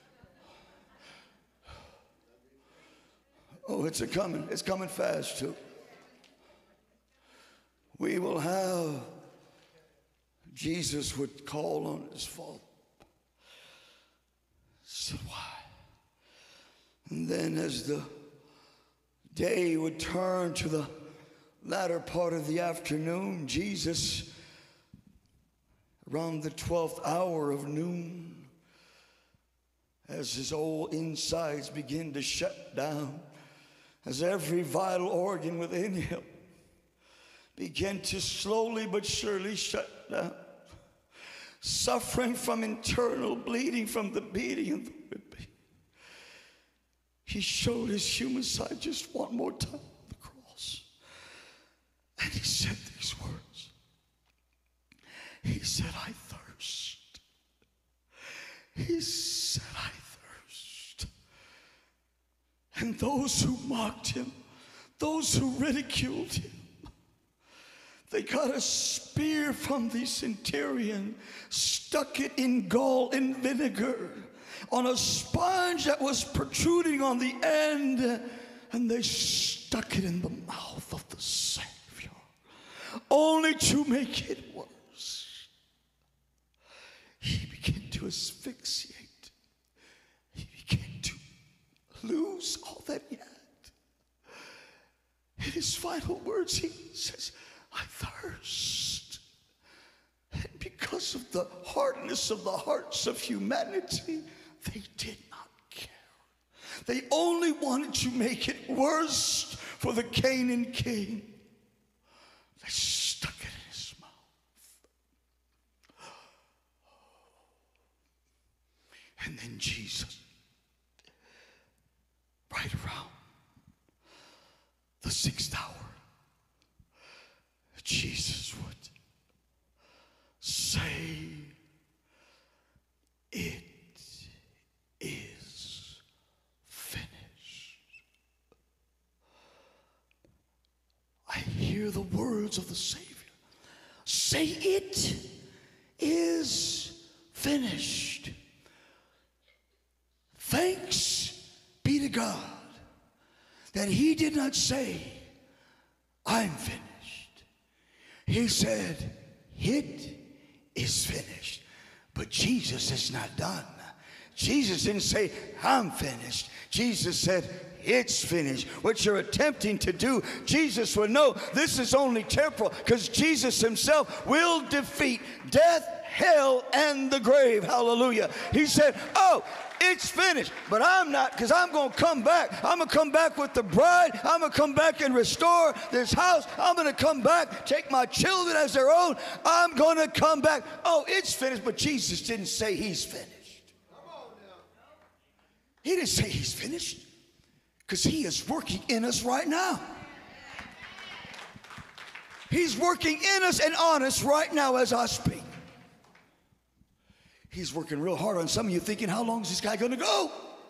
Oh, it's coming. It's coming fast too. We will have, Jesus would call on his Father. So why? And then as the day would turn to the latter part of the afternoon, Jesus, around the 12th hour of noon, as his old insides begin to shut down, as every vital organ within him began to slowly but surely shut down, suffering from internal bleeding from the beating of the whipping, he showed his human side just one more time on the cross. And he said these words. He said, I thirst. He said, I thirst. And those who mocked him, those who ridiculed him, they got a spear from the centurion, stuck it in gall and vinegar on a sponge that was protruding on the end, and they stuck it in the mouth of the Savior, only to make it worse. He began to asphyxiate. He began to lose all that he had. In his final words, he says, I thirst. And because of the hardness of the hearts of humanity, they did not care. They only wanted to make it worse for the Canaan king. They stuck it in his mouth. And then Jesus, right around the 6th hour, Jesus would hear the words of the Savior. Say, it is finished. Thanks be to God that he did not say, I'm finished. He said, it is finished. But Jesus is not done. Jesus didn't say, I'm finished. Jesus said, it's finished. What you're attempting to do, Jesus will know this is only temporal, because Jesus himself will defeat death, hell, and the grave. Hallelujah. He said, oh, it's finished, but I'm not, because I'm going to come back. I'm going to come back with the bride. I'm going to come back and restore this house. I'm going to come back, take my children as their own. I'm going to come back. Oh, it's finished, but Jesus didn't say he's finished. He didn't say he's finished, because he is working in us right now. He's working in us and on us right now as I speak. He's working real hard on some of you, thinking, how long is this guy going to go?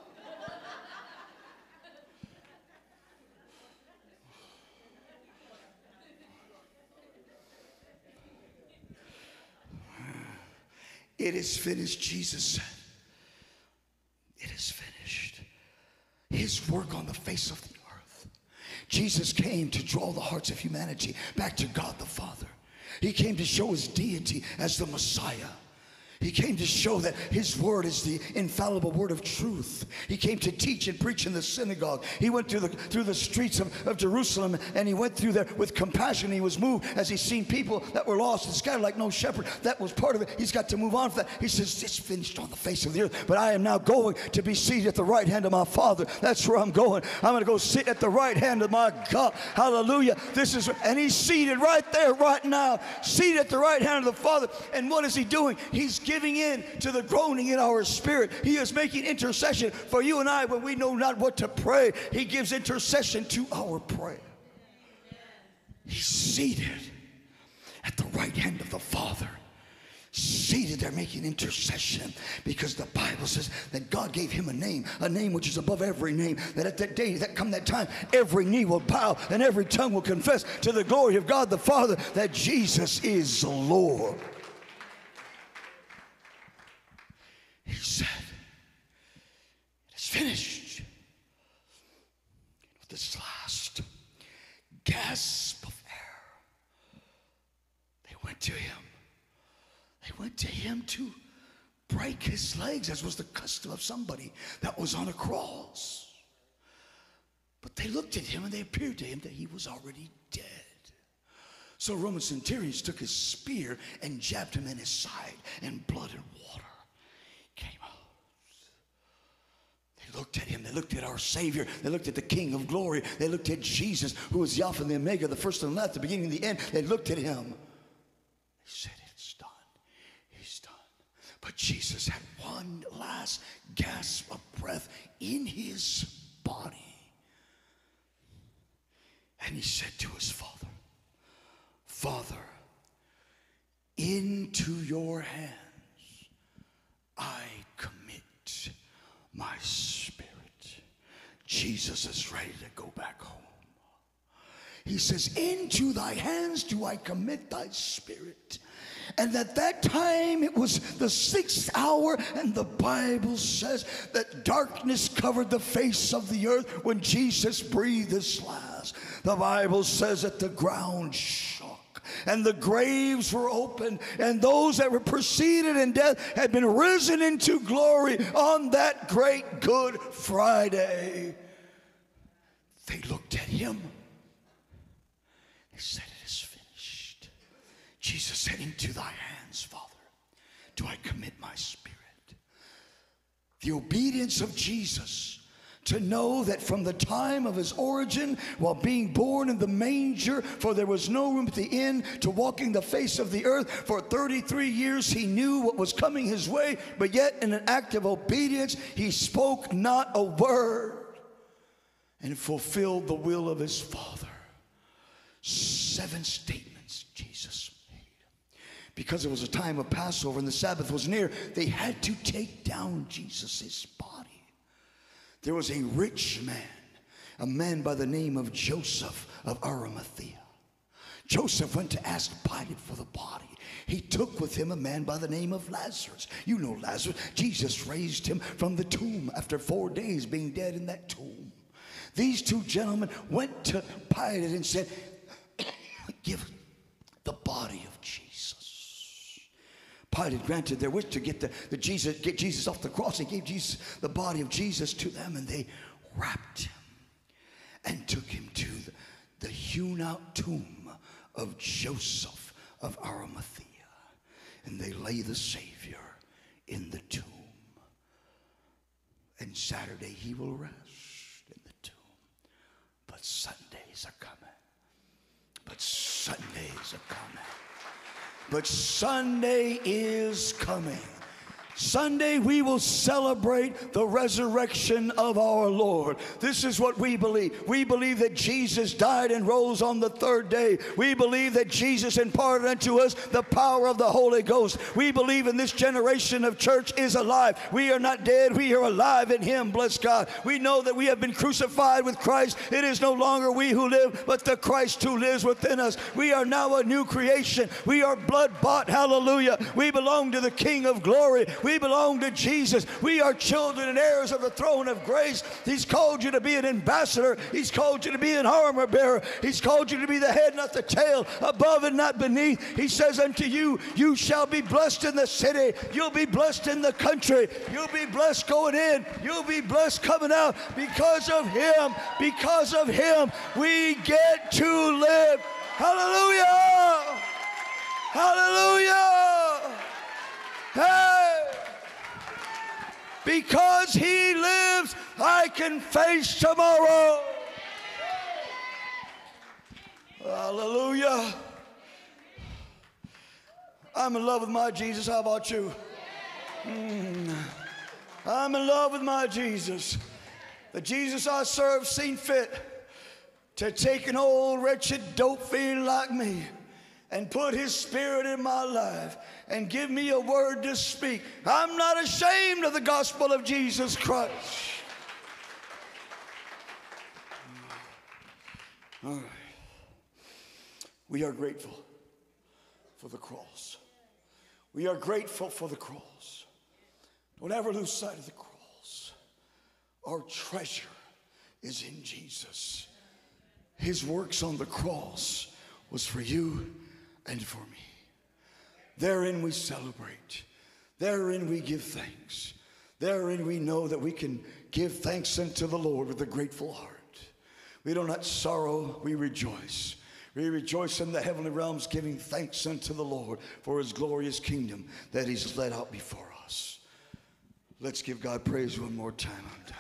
It is finished, Jesus said. It is finished. His work on the face of the earth. Jesus came to draw the hearts of humanity back to God the Father. He came to show his deity as the Messiah. He came to show that his word is the infallible word of truth. He came to teach and preach in the synagogue. He went through the streets of Jerusalem, and he went through there with compassion. He was moved as he seen people that were lost and scattered like no shepherd. That was part of it. He's got to move on from that. He says, it's finished on the face of the earth, but I am now going to be seated at the right hand of my Father. That's where I'm going. I'm going to go sit at the right hand of my God. Hallelujah. And he's seated right there, right now, seated at the right hand of the Father. And what is he doing? He's giving in to the groaning in our spirit. He is making intercession for you and I when we know not what to pray. He gives intercession to our prayer. He's seated at the right hand of the Father. Seated there making intercession, because the Bible says that God gave him a name which is above every name, that at that day, that come that time, every knee will bow and every tongue will confess to the glory of God the Father that Jesus is the Lord. He said, it is finished. With this last gasp of air, they went to him. They went to him to break his legs, as was the custom of somebody that was on a cross. But they looked at him and they appeared to him that he was already dead. So Roman centurions took his spear and jabbed him in his side, and blood and water came out. They looked at him. They looked at our Savior. They looked at the King of glory. They looked at Jesus, who is the Alpha and the Omega, the first and the last, the beginning and the end. They looked at him. They said, it's done. He's done. But Jesus had one last gasp of breath in his body. And he said to his Father, Father, into your hands I commit my spirit. Jesus is ready to go back home. He says, into thy hands do I commit thy spirit. And at that time it was the 6th hour, and the Bible says that darkness covered the face of the earth when Jesus breathed his last. The Bible says that the ground shook and the graves were opened, and those that were preceded in death had been risen into glory on that great Good Friday. They looked at him. They said, it is finished. Jesus said, into thy hands, Father, do I commit my spirit. The obedience of Jesus, to know that from the time of his origin, while being born in the manger, for there was no room at the inn, to walking the face of the earth for 33 years, he knew what was coming his way, but yet in an act of obedience, he spoke not a word and fulfilled the will of his Father. 7 statements Jesus made. Because it was a time of Passover and the Sabbath was near, they had to take down Jesus' body. There was a rich man, a man by the name of Joseph of Arimathea, Joseph went to ask Pilate for the body. He took with him a man by the name of Lazarus. You know Lazarus. Jesus raised him from the tomb after 4 days being dead in that tomb. These two gentlemen went to Pilate and said, give the body of Jesus. Pilate granted their wish to get Jesus off the cross. He gave Jesus the body of Jesus to them, and they wrapped him and took him to the hewn out tomb of Joseph of Arimathea. And they lay the Savior in the tomb. And Saturday he will rest in the tomb. But Sundays are coming. But Sundays are coming. But Sunday is coming. Sunday we will celebrate the resurrection of our Lord. This is what we believe. We believe that Jesus died and rose on the third day. We believe that Jesus imparted unto us the power of the Holy Ghost. We believe in this generation of church is alive. We are not dead. We are alive in Him. Bless God. We know that we have been crucified with Christ. It is no longer we who live, but the Christ who lives within us. We are now a new creation. We are blood bought. Hallelujah. We belong to the King of glory. We belong to Jesus. We are children and heirs of the throne of grace. He's called you to be an ambassador. He's called you to be an armor bearer. He's called you to be the head, not the tail, above and not beneath. He says unto you, you shall be blessed in the city. You'll be blessed in the country. You'll be blessed going in. You'll be blessed coming out. Because of Him, because of Him, we get to live. Hallelujah! Hallelujah! Hey! Because He lives, I can face tomorrow. Hallelujah. I'm in love with my Jesus. How about you? I'm in love with my Jesus. The Jesus I serve seen fit to take an old wretched dope fiend like me and put His Spirit in my life and give me a word to speak. I'm not ashamed of the gospel of Jesus Christ. All right. We are grateful for the cross. We are grateful for the cross. Don't ever lose sight of the cross. Our treasure is in Jesus. His works on the cross was for you and for me. Therein we celebrate. Therein we give thanks. Therein we know that we can give thanks unto the Lord with a grateful heart. We do not sorrow, we rejoice. We rejoice in the heavenly realms, giving thanks unto the Lord for His glorious kingdom that He's led out before us. Let's give God praise one more time.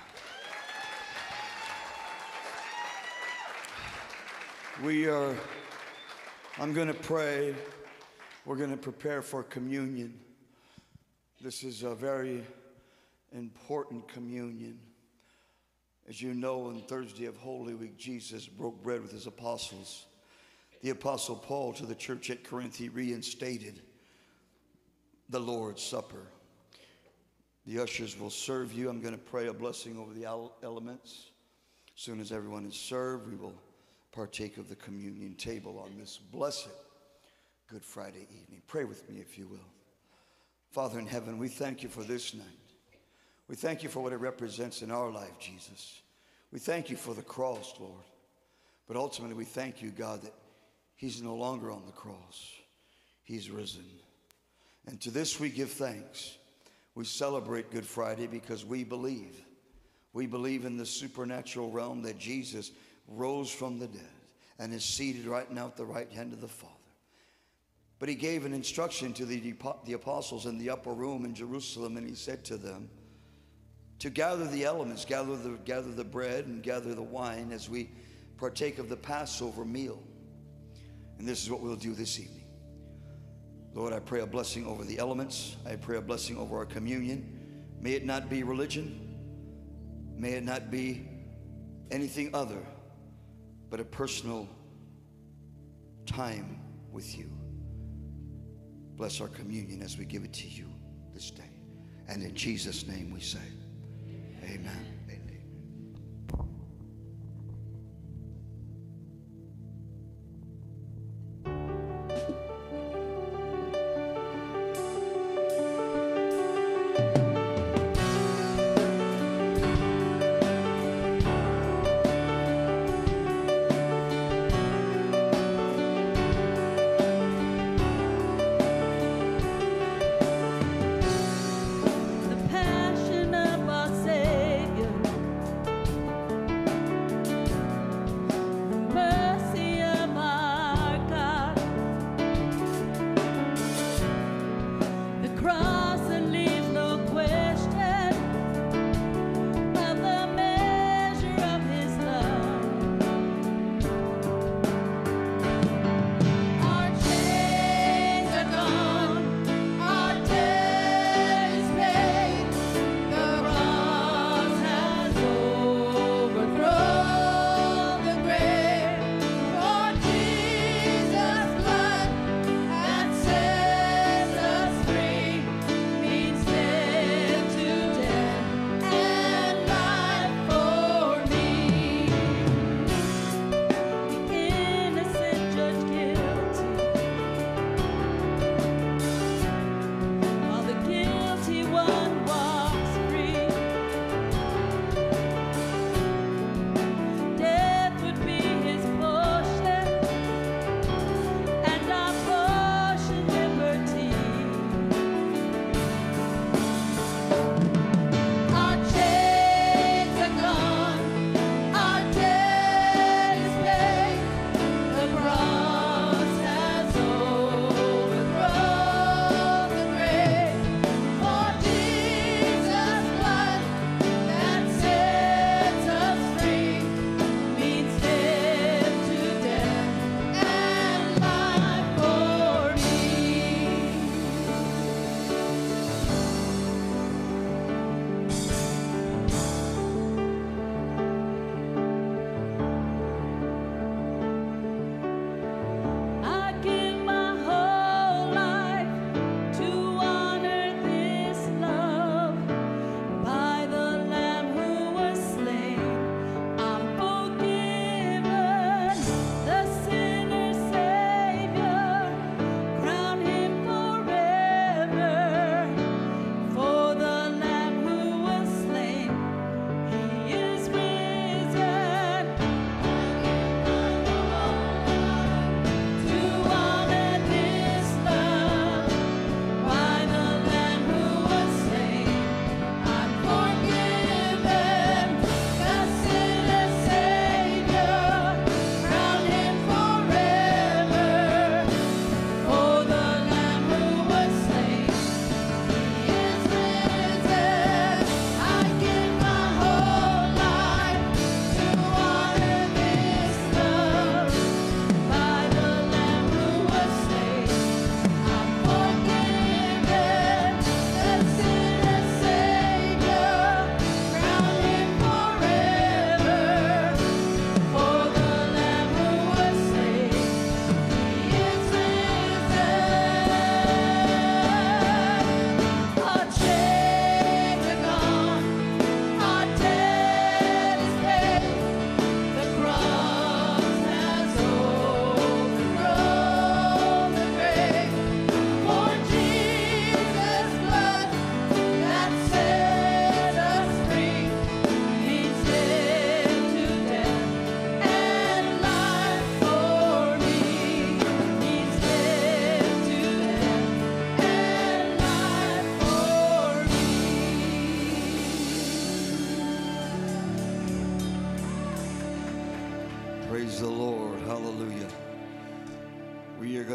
I'm done. I'm going to pray. We're going to prepare for communion. This is a very important communion. As you know, on Thursday of Holy Week, Jesus broke bread with His apostles. The Apostle Paul to the church at Corinth, he reinstated the Lord's Supper. The ushers will serve you. I'm going to pray a blessing over the elements. As soon as everyone is served, we will partake of the communion table on this blessed Good Friday evening. Pray with me if you will. Father in heaven, we thank You for this night. We thank You for what it represents in our life, Jesus. We thank You for the cross, Lord. But ultimately, we thank You, God, that He's no longer on the cross. He's risen. And to this we give thanks. We celebrate Good Friday because we believe. We believe in the supernatural realm that Jesus rose from the dead and is seated right now at the right hand of the Father. But He gave an instruction to the apostles in the upper room in Jerusalem, and He said to them to gather the elements, gather the bread and gather the wine as we partake of the Passover meal. And this is what we'll do this evening. Lord, I pray a blessing over the elements. I pray a blessing over our communion. May it not be religion. May it not be anything other but a personal time with You. Bless our communion as we give it to You this day. And in Jesus' name we say, amen.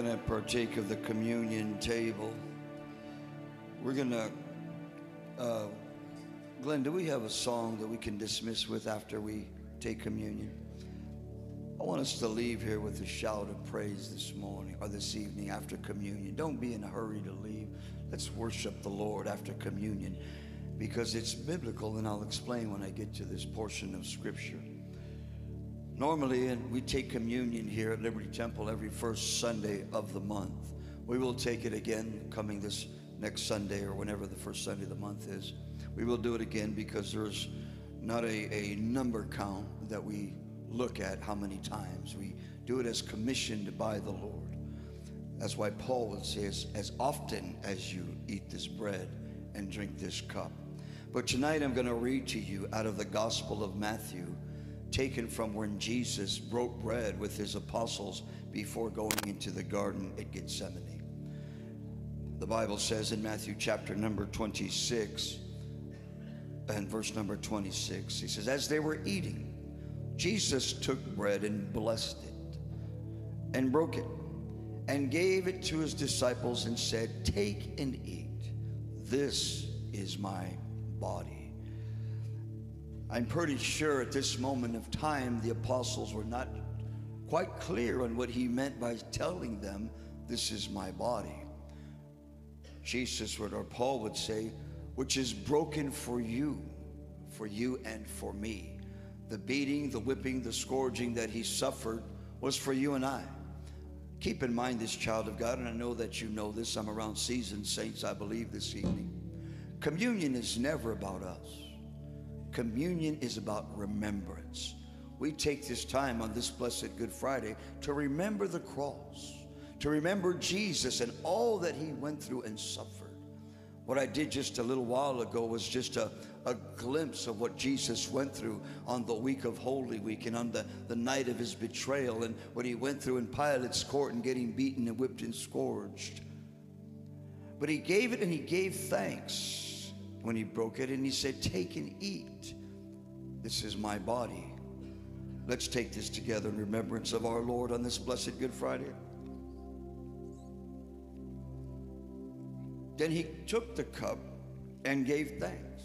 going to partake of the communion table. We're going to, Glenn, do we have a song that we can dismiss with after we take communion? I want us to leave here with a shout of praise this morning or this evening after communion. Don't be in a hurry to leave. Let's worship the Lord after communion because it's biblical, and I'll explain when I get to this portion of Scripture. Normally, and we take communion here at Liberty Temple every first Sunday of the month. We will take it again coming this next Sunday or whenever the first Sunday of the month is. We will do it again because there's not a number count that we look at how many times. We do it as commissioned by the Lord. That's why Paul would say, as often as you eat this bread and drink this cup. But tonight I'm going to read to you out of the Gospel of Matthew, taken from when Jesus broke bread with his apostles before going into the garden at Gethsemane. The Bible says in Matthew chapter number 26 and verse number 26, he says, as they were eating, Jesus took bread and blessed it and broke it and gave it to his disciples and said, take and eat. This is my body. I'm pretty sure at this moment of time, the apostles were not quite clear on what he meant by telling them, this is my body. Jesus would, or Paul would say, which is broken for you and for me. The beating, the whipping, the scourging that he suffered was for you and I. Keep in mind this, child of God, and I know that you know this. I'm around seasoned saints, I believe, this evening. Communion is never about us. Communion is about remembrance. We take this time on this blessed Good Friday to remember the cross, to remember Jesus and all that he went through and suffered. What I did just a little while ago was just a glimpse of what Jesus went through on the week of Holy Week and on the night of his betrayal and what he went through in Pilate's court and getting beaten and whipped and scourged. But he gave it and he gave thanks when he broke it, and he said, take and eat. This is my body. Let's take this together in remembrance of our Lord on this blessed Good Friday. Then he took the cup and gave thanks.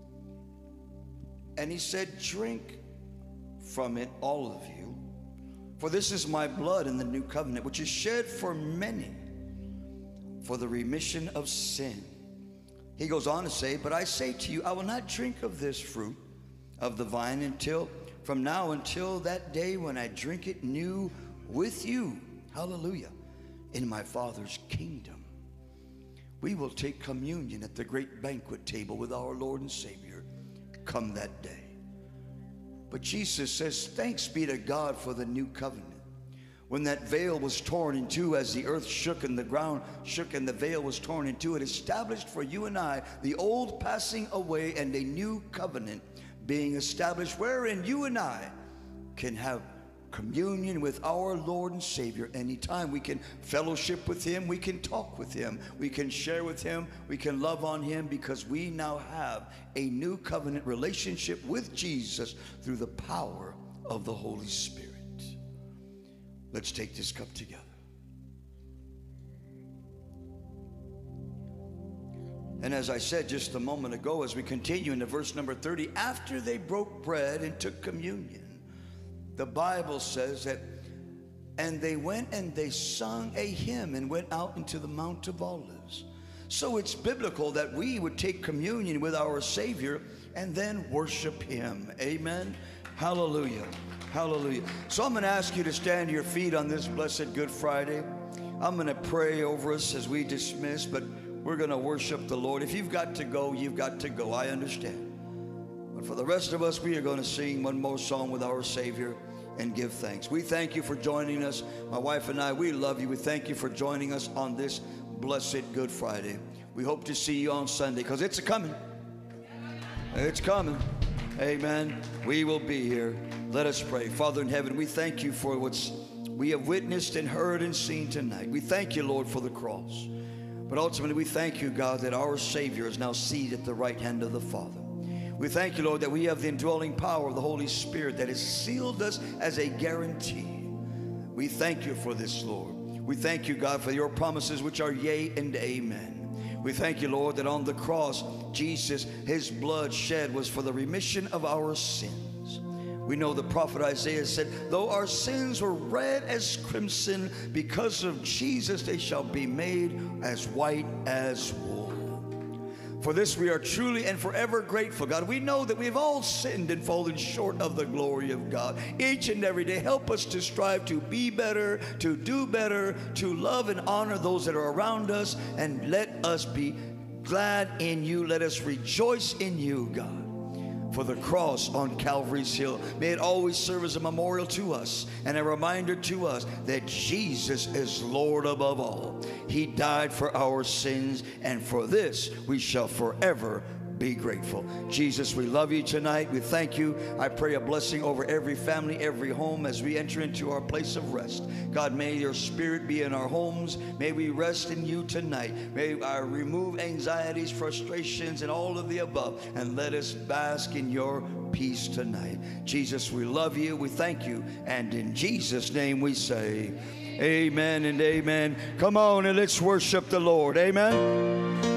And he said, drink from it, all of you, for this is my blood in the new covenant, which is shed for many for the remission of sin. He goes on to say, but I say to you, I will not drink of this fruit of the vine from now until that day when I drink it new with you, hallelujah, in my Father's kingdom. We will take communion at the great banquet table with our Lord and Savior come that day. But Jesus says, thanks be to God for the new covenant. When that veil was torn in two, as the earth shook and the ground shook and the veil was torn in two, it established for you and I the old passing away and a new covenant being established, wherein you and I can have communion with our Lord and Savior anytime. We can fellowship with him, we can talk with him, we can share with him, we can love on him, because we now have a new covenant relationship with Jesus through the power of the Holy Spirit. Let's take this cup together. And as I said just a moment ago, as we continue into verse number 30, after they broke bread and took communion, the Bible says that, and they went and they sung a hymn and went out into the Mount of Olives. So it's biblical that we would take communion with our Savior and then worship him. Amen. Hallelujah. Hallelujah. So I'm going to ask you to stand to your feet on this blessed Good Friday. I'm going to pray over us as we dismiss, but we're going to worship the Lord. If you've got to go, you've got to go. I understand. But for the rest of us, we are going to sing one more song with our Savior and give thanks. We thank you for joining us. My wife and I, we love you. We thank you for joining us on this blessed Good Friday. We hope to see you on Sunday, because it's coming. It's coming. Amen. We will be here. Let us pray. Father in heaven, we thank you for what we have witnessed and heard and seen tonight. We thank you, Lord, for the cross. But ultimately, we thank you, God, that our Savior is now seated at the right hand of the Father. We thank you, Lord, that we have the indwelling power of the Holy Spirit that has sealed us as a guarantee. We thank you for this, Lord. We thank you, God, for your promises, which are yea and amen. We thank you, Lord, that on the cross, Jesus, his blood shed was for the remission of our sins. We know the prophet Isaiah said, though our sins were red as crimson, because of Jesus they shall be made as white as wool. For this we are truly and forever grateful, God. We know that we've all sinned and fallen short of the glory of God. Each and every day, help us to strive to be better, to do better, to love and honor those that are around us, and let us be glad in you. Let us rejoice in you, God. For the cross on Calvary's hill, may it always serve as a memorial to us and a reminder to us that Jesus is Lord above all. He died for our sins, and for this we shall forever be grateful. Jesus, we love you tonight. We thank you. I pray a blessing over every family, every home as we enter into our place of rest. God, may your spirit be in our homes. May we rest in you tonight. May I remove anxieties, frustrations, and all of the above, and let us bask in your peace tonight. Jesus, we love you. We thank you. And in Jesus' name we say, amen and amen. Come on and let's worship the Lord. Amen.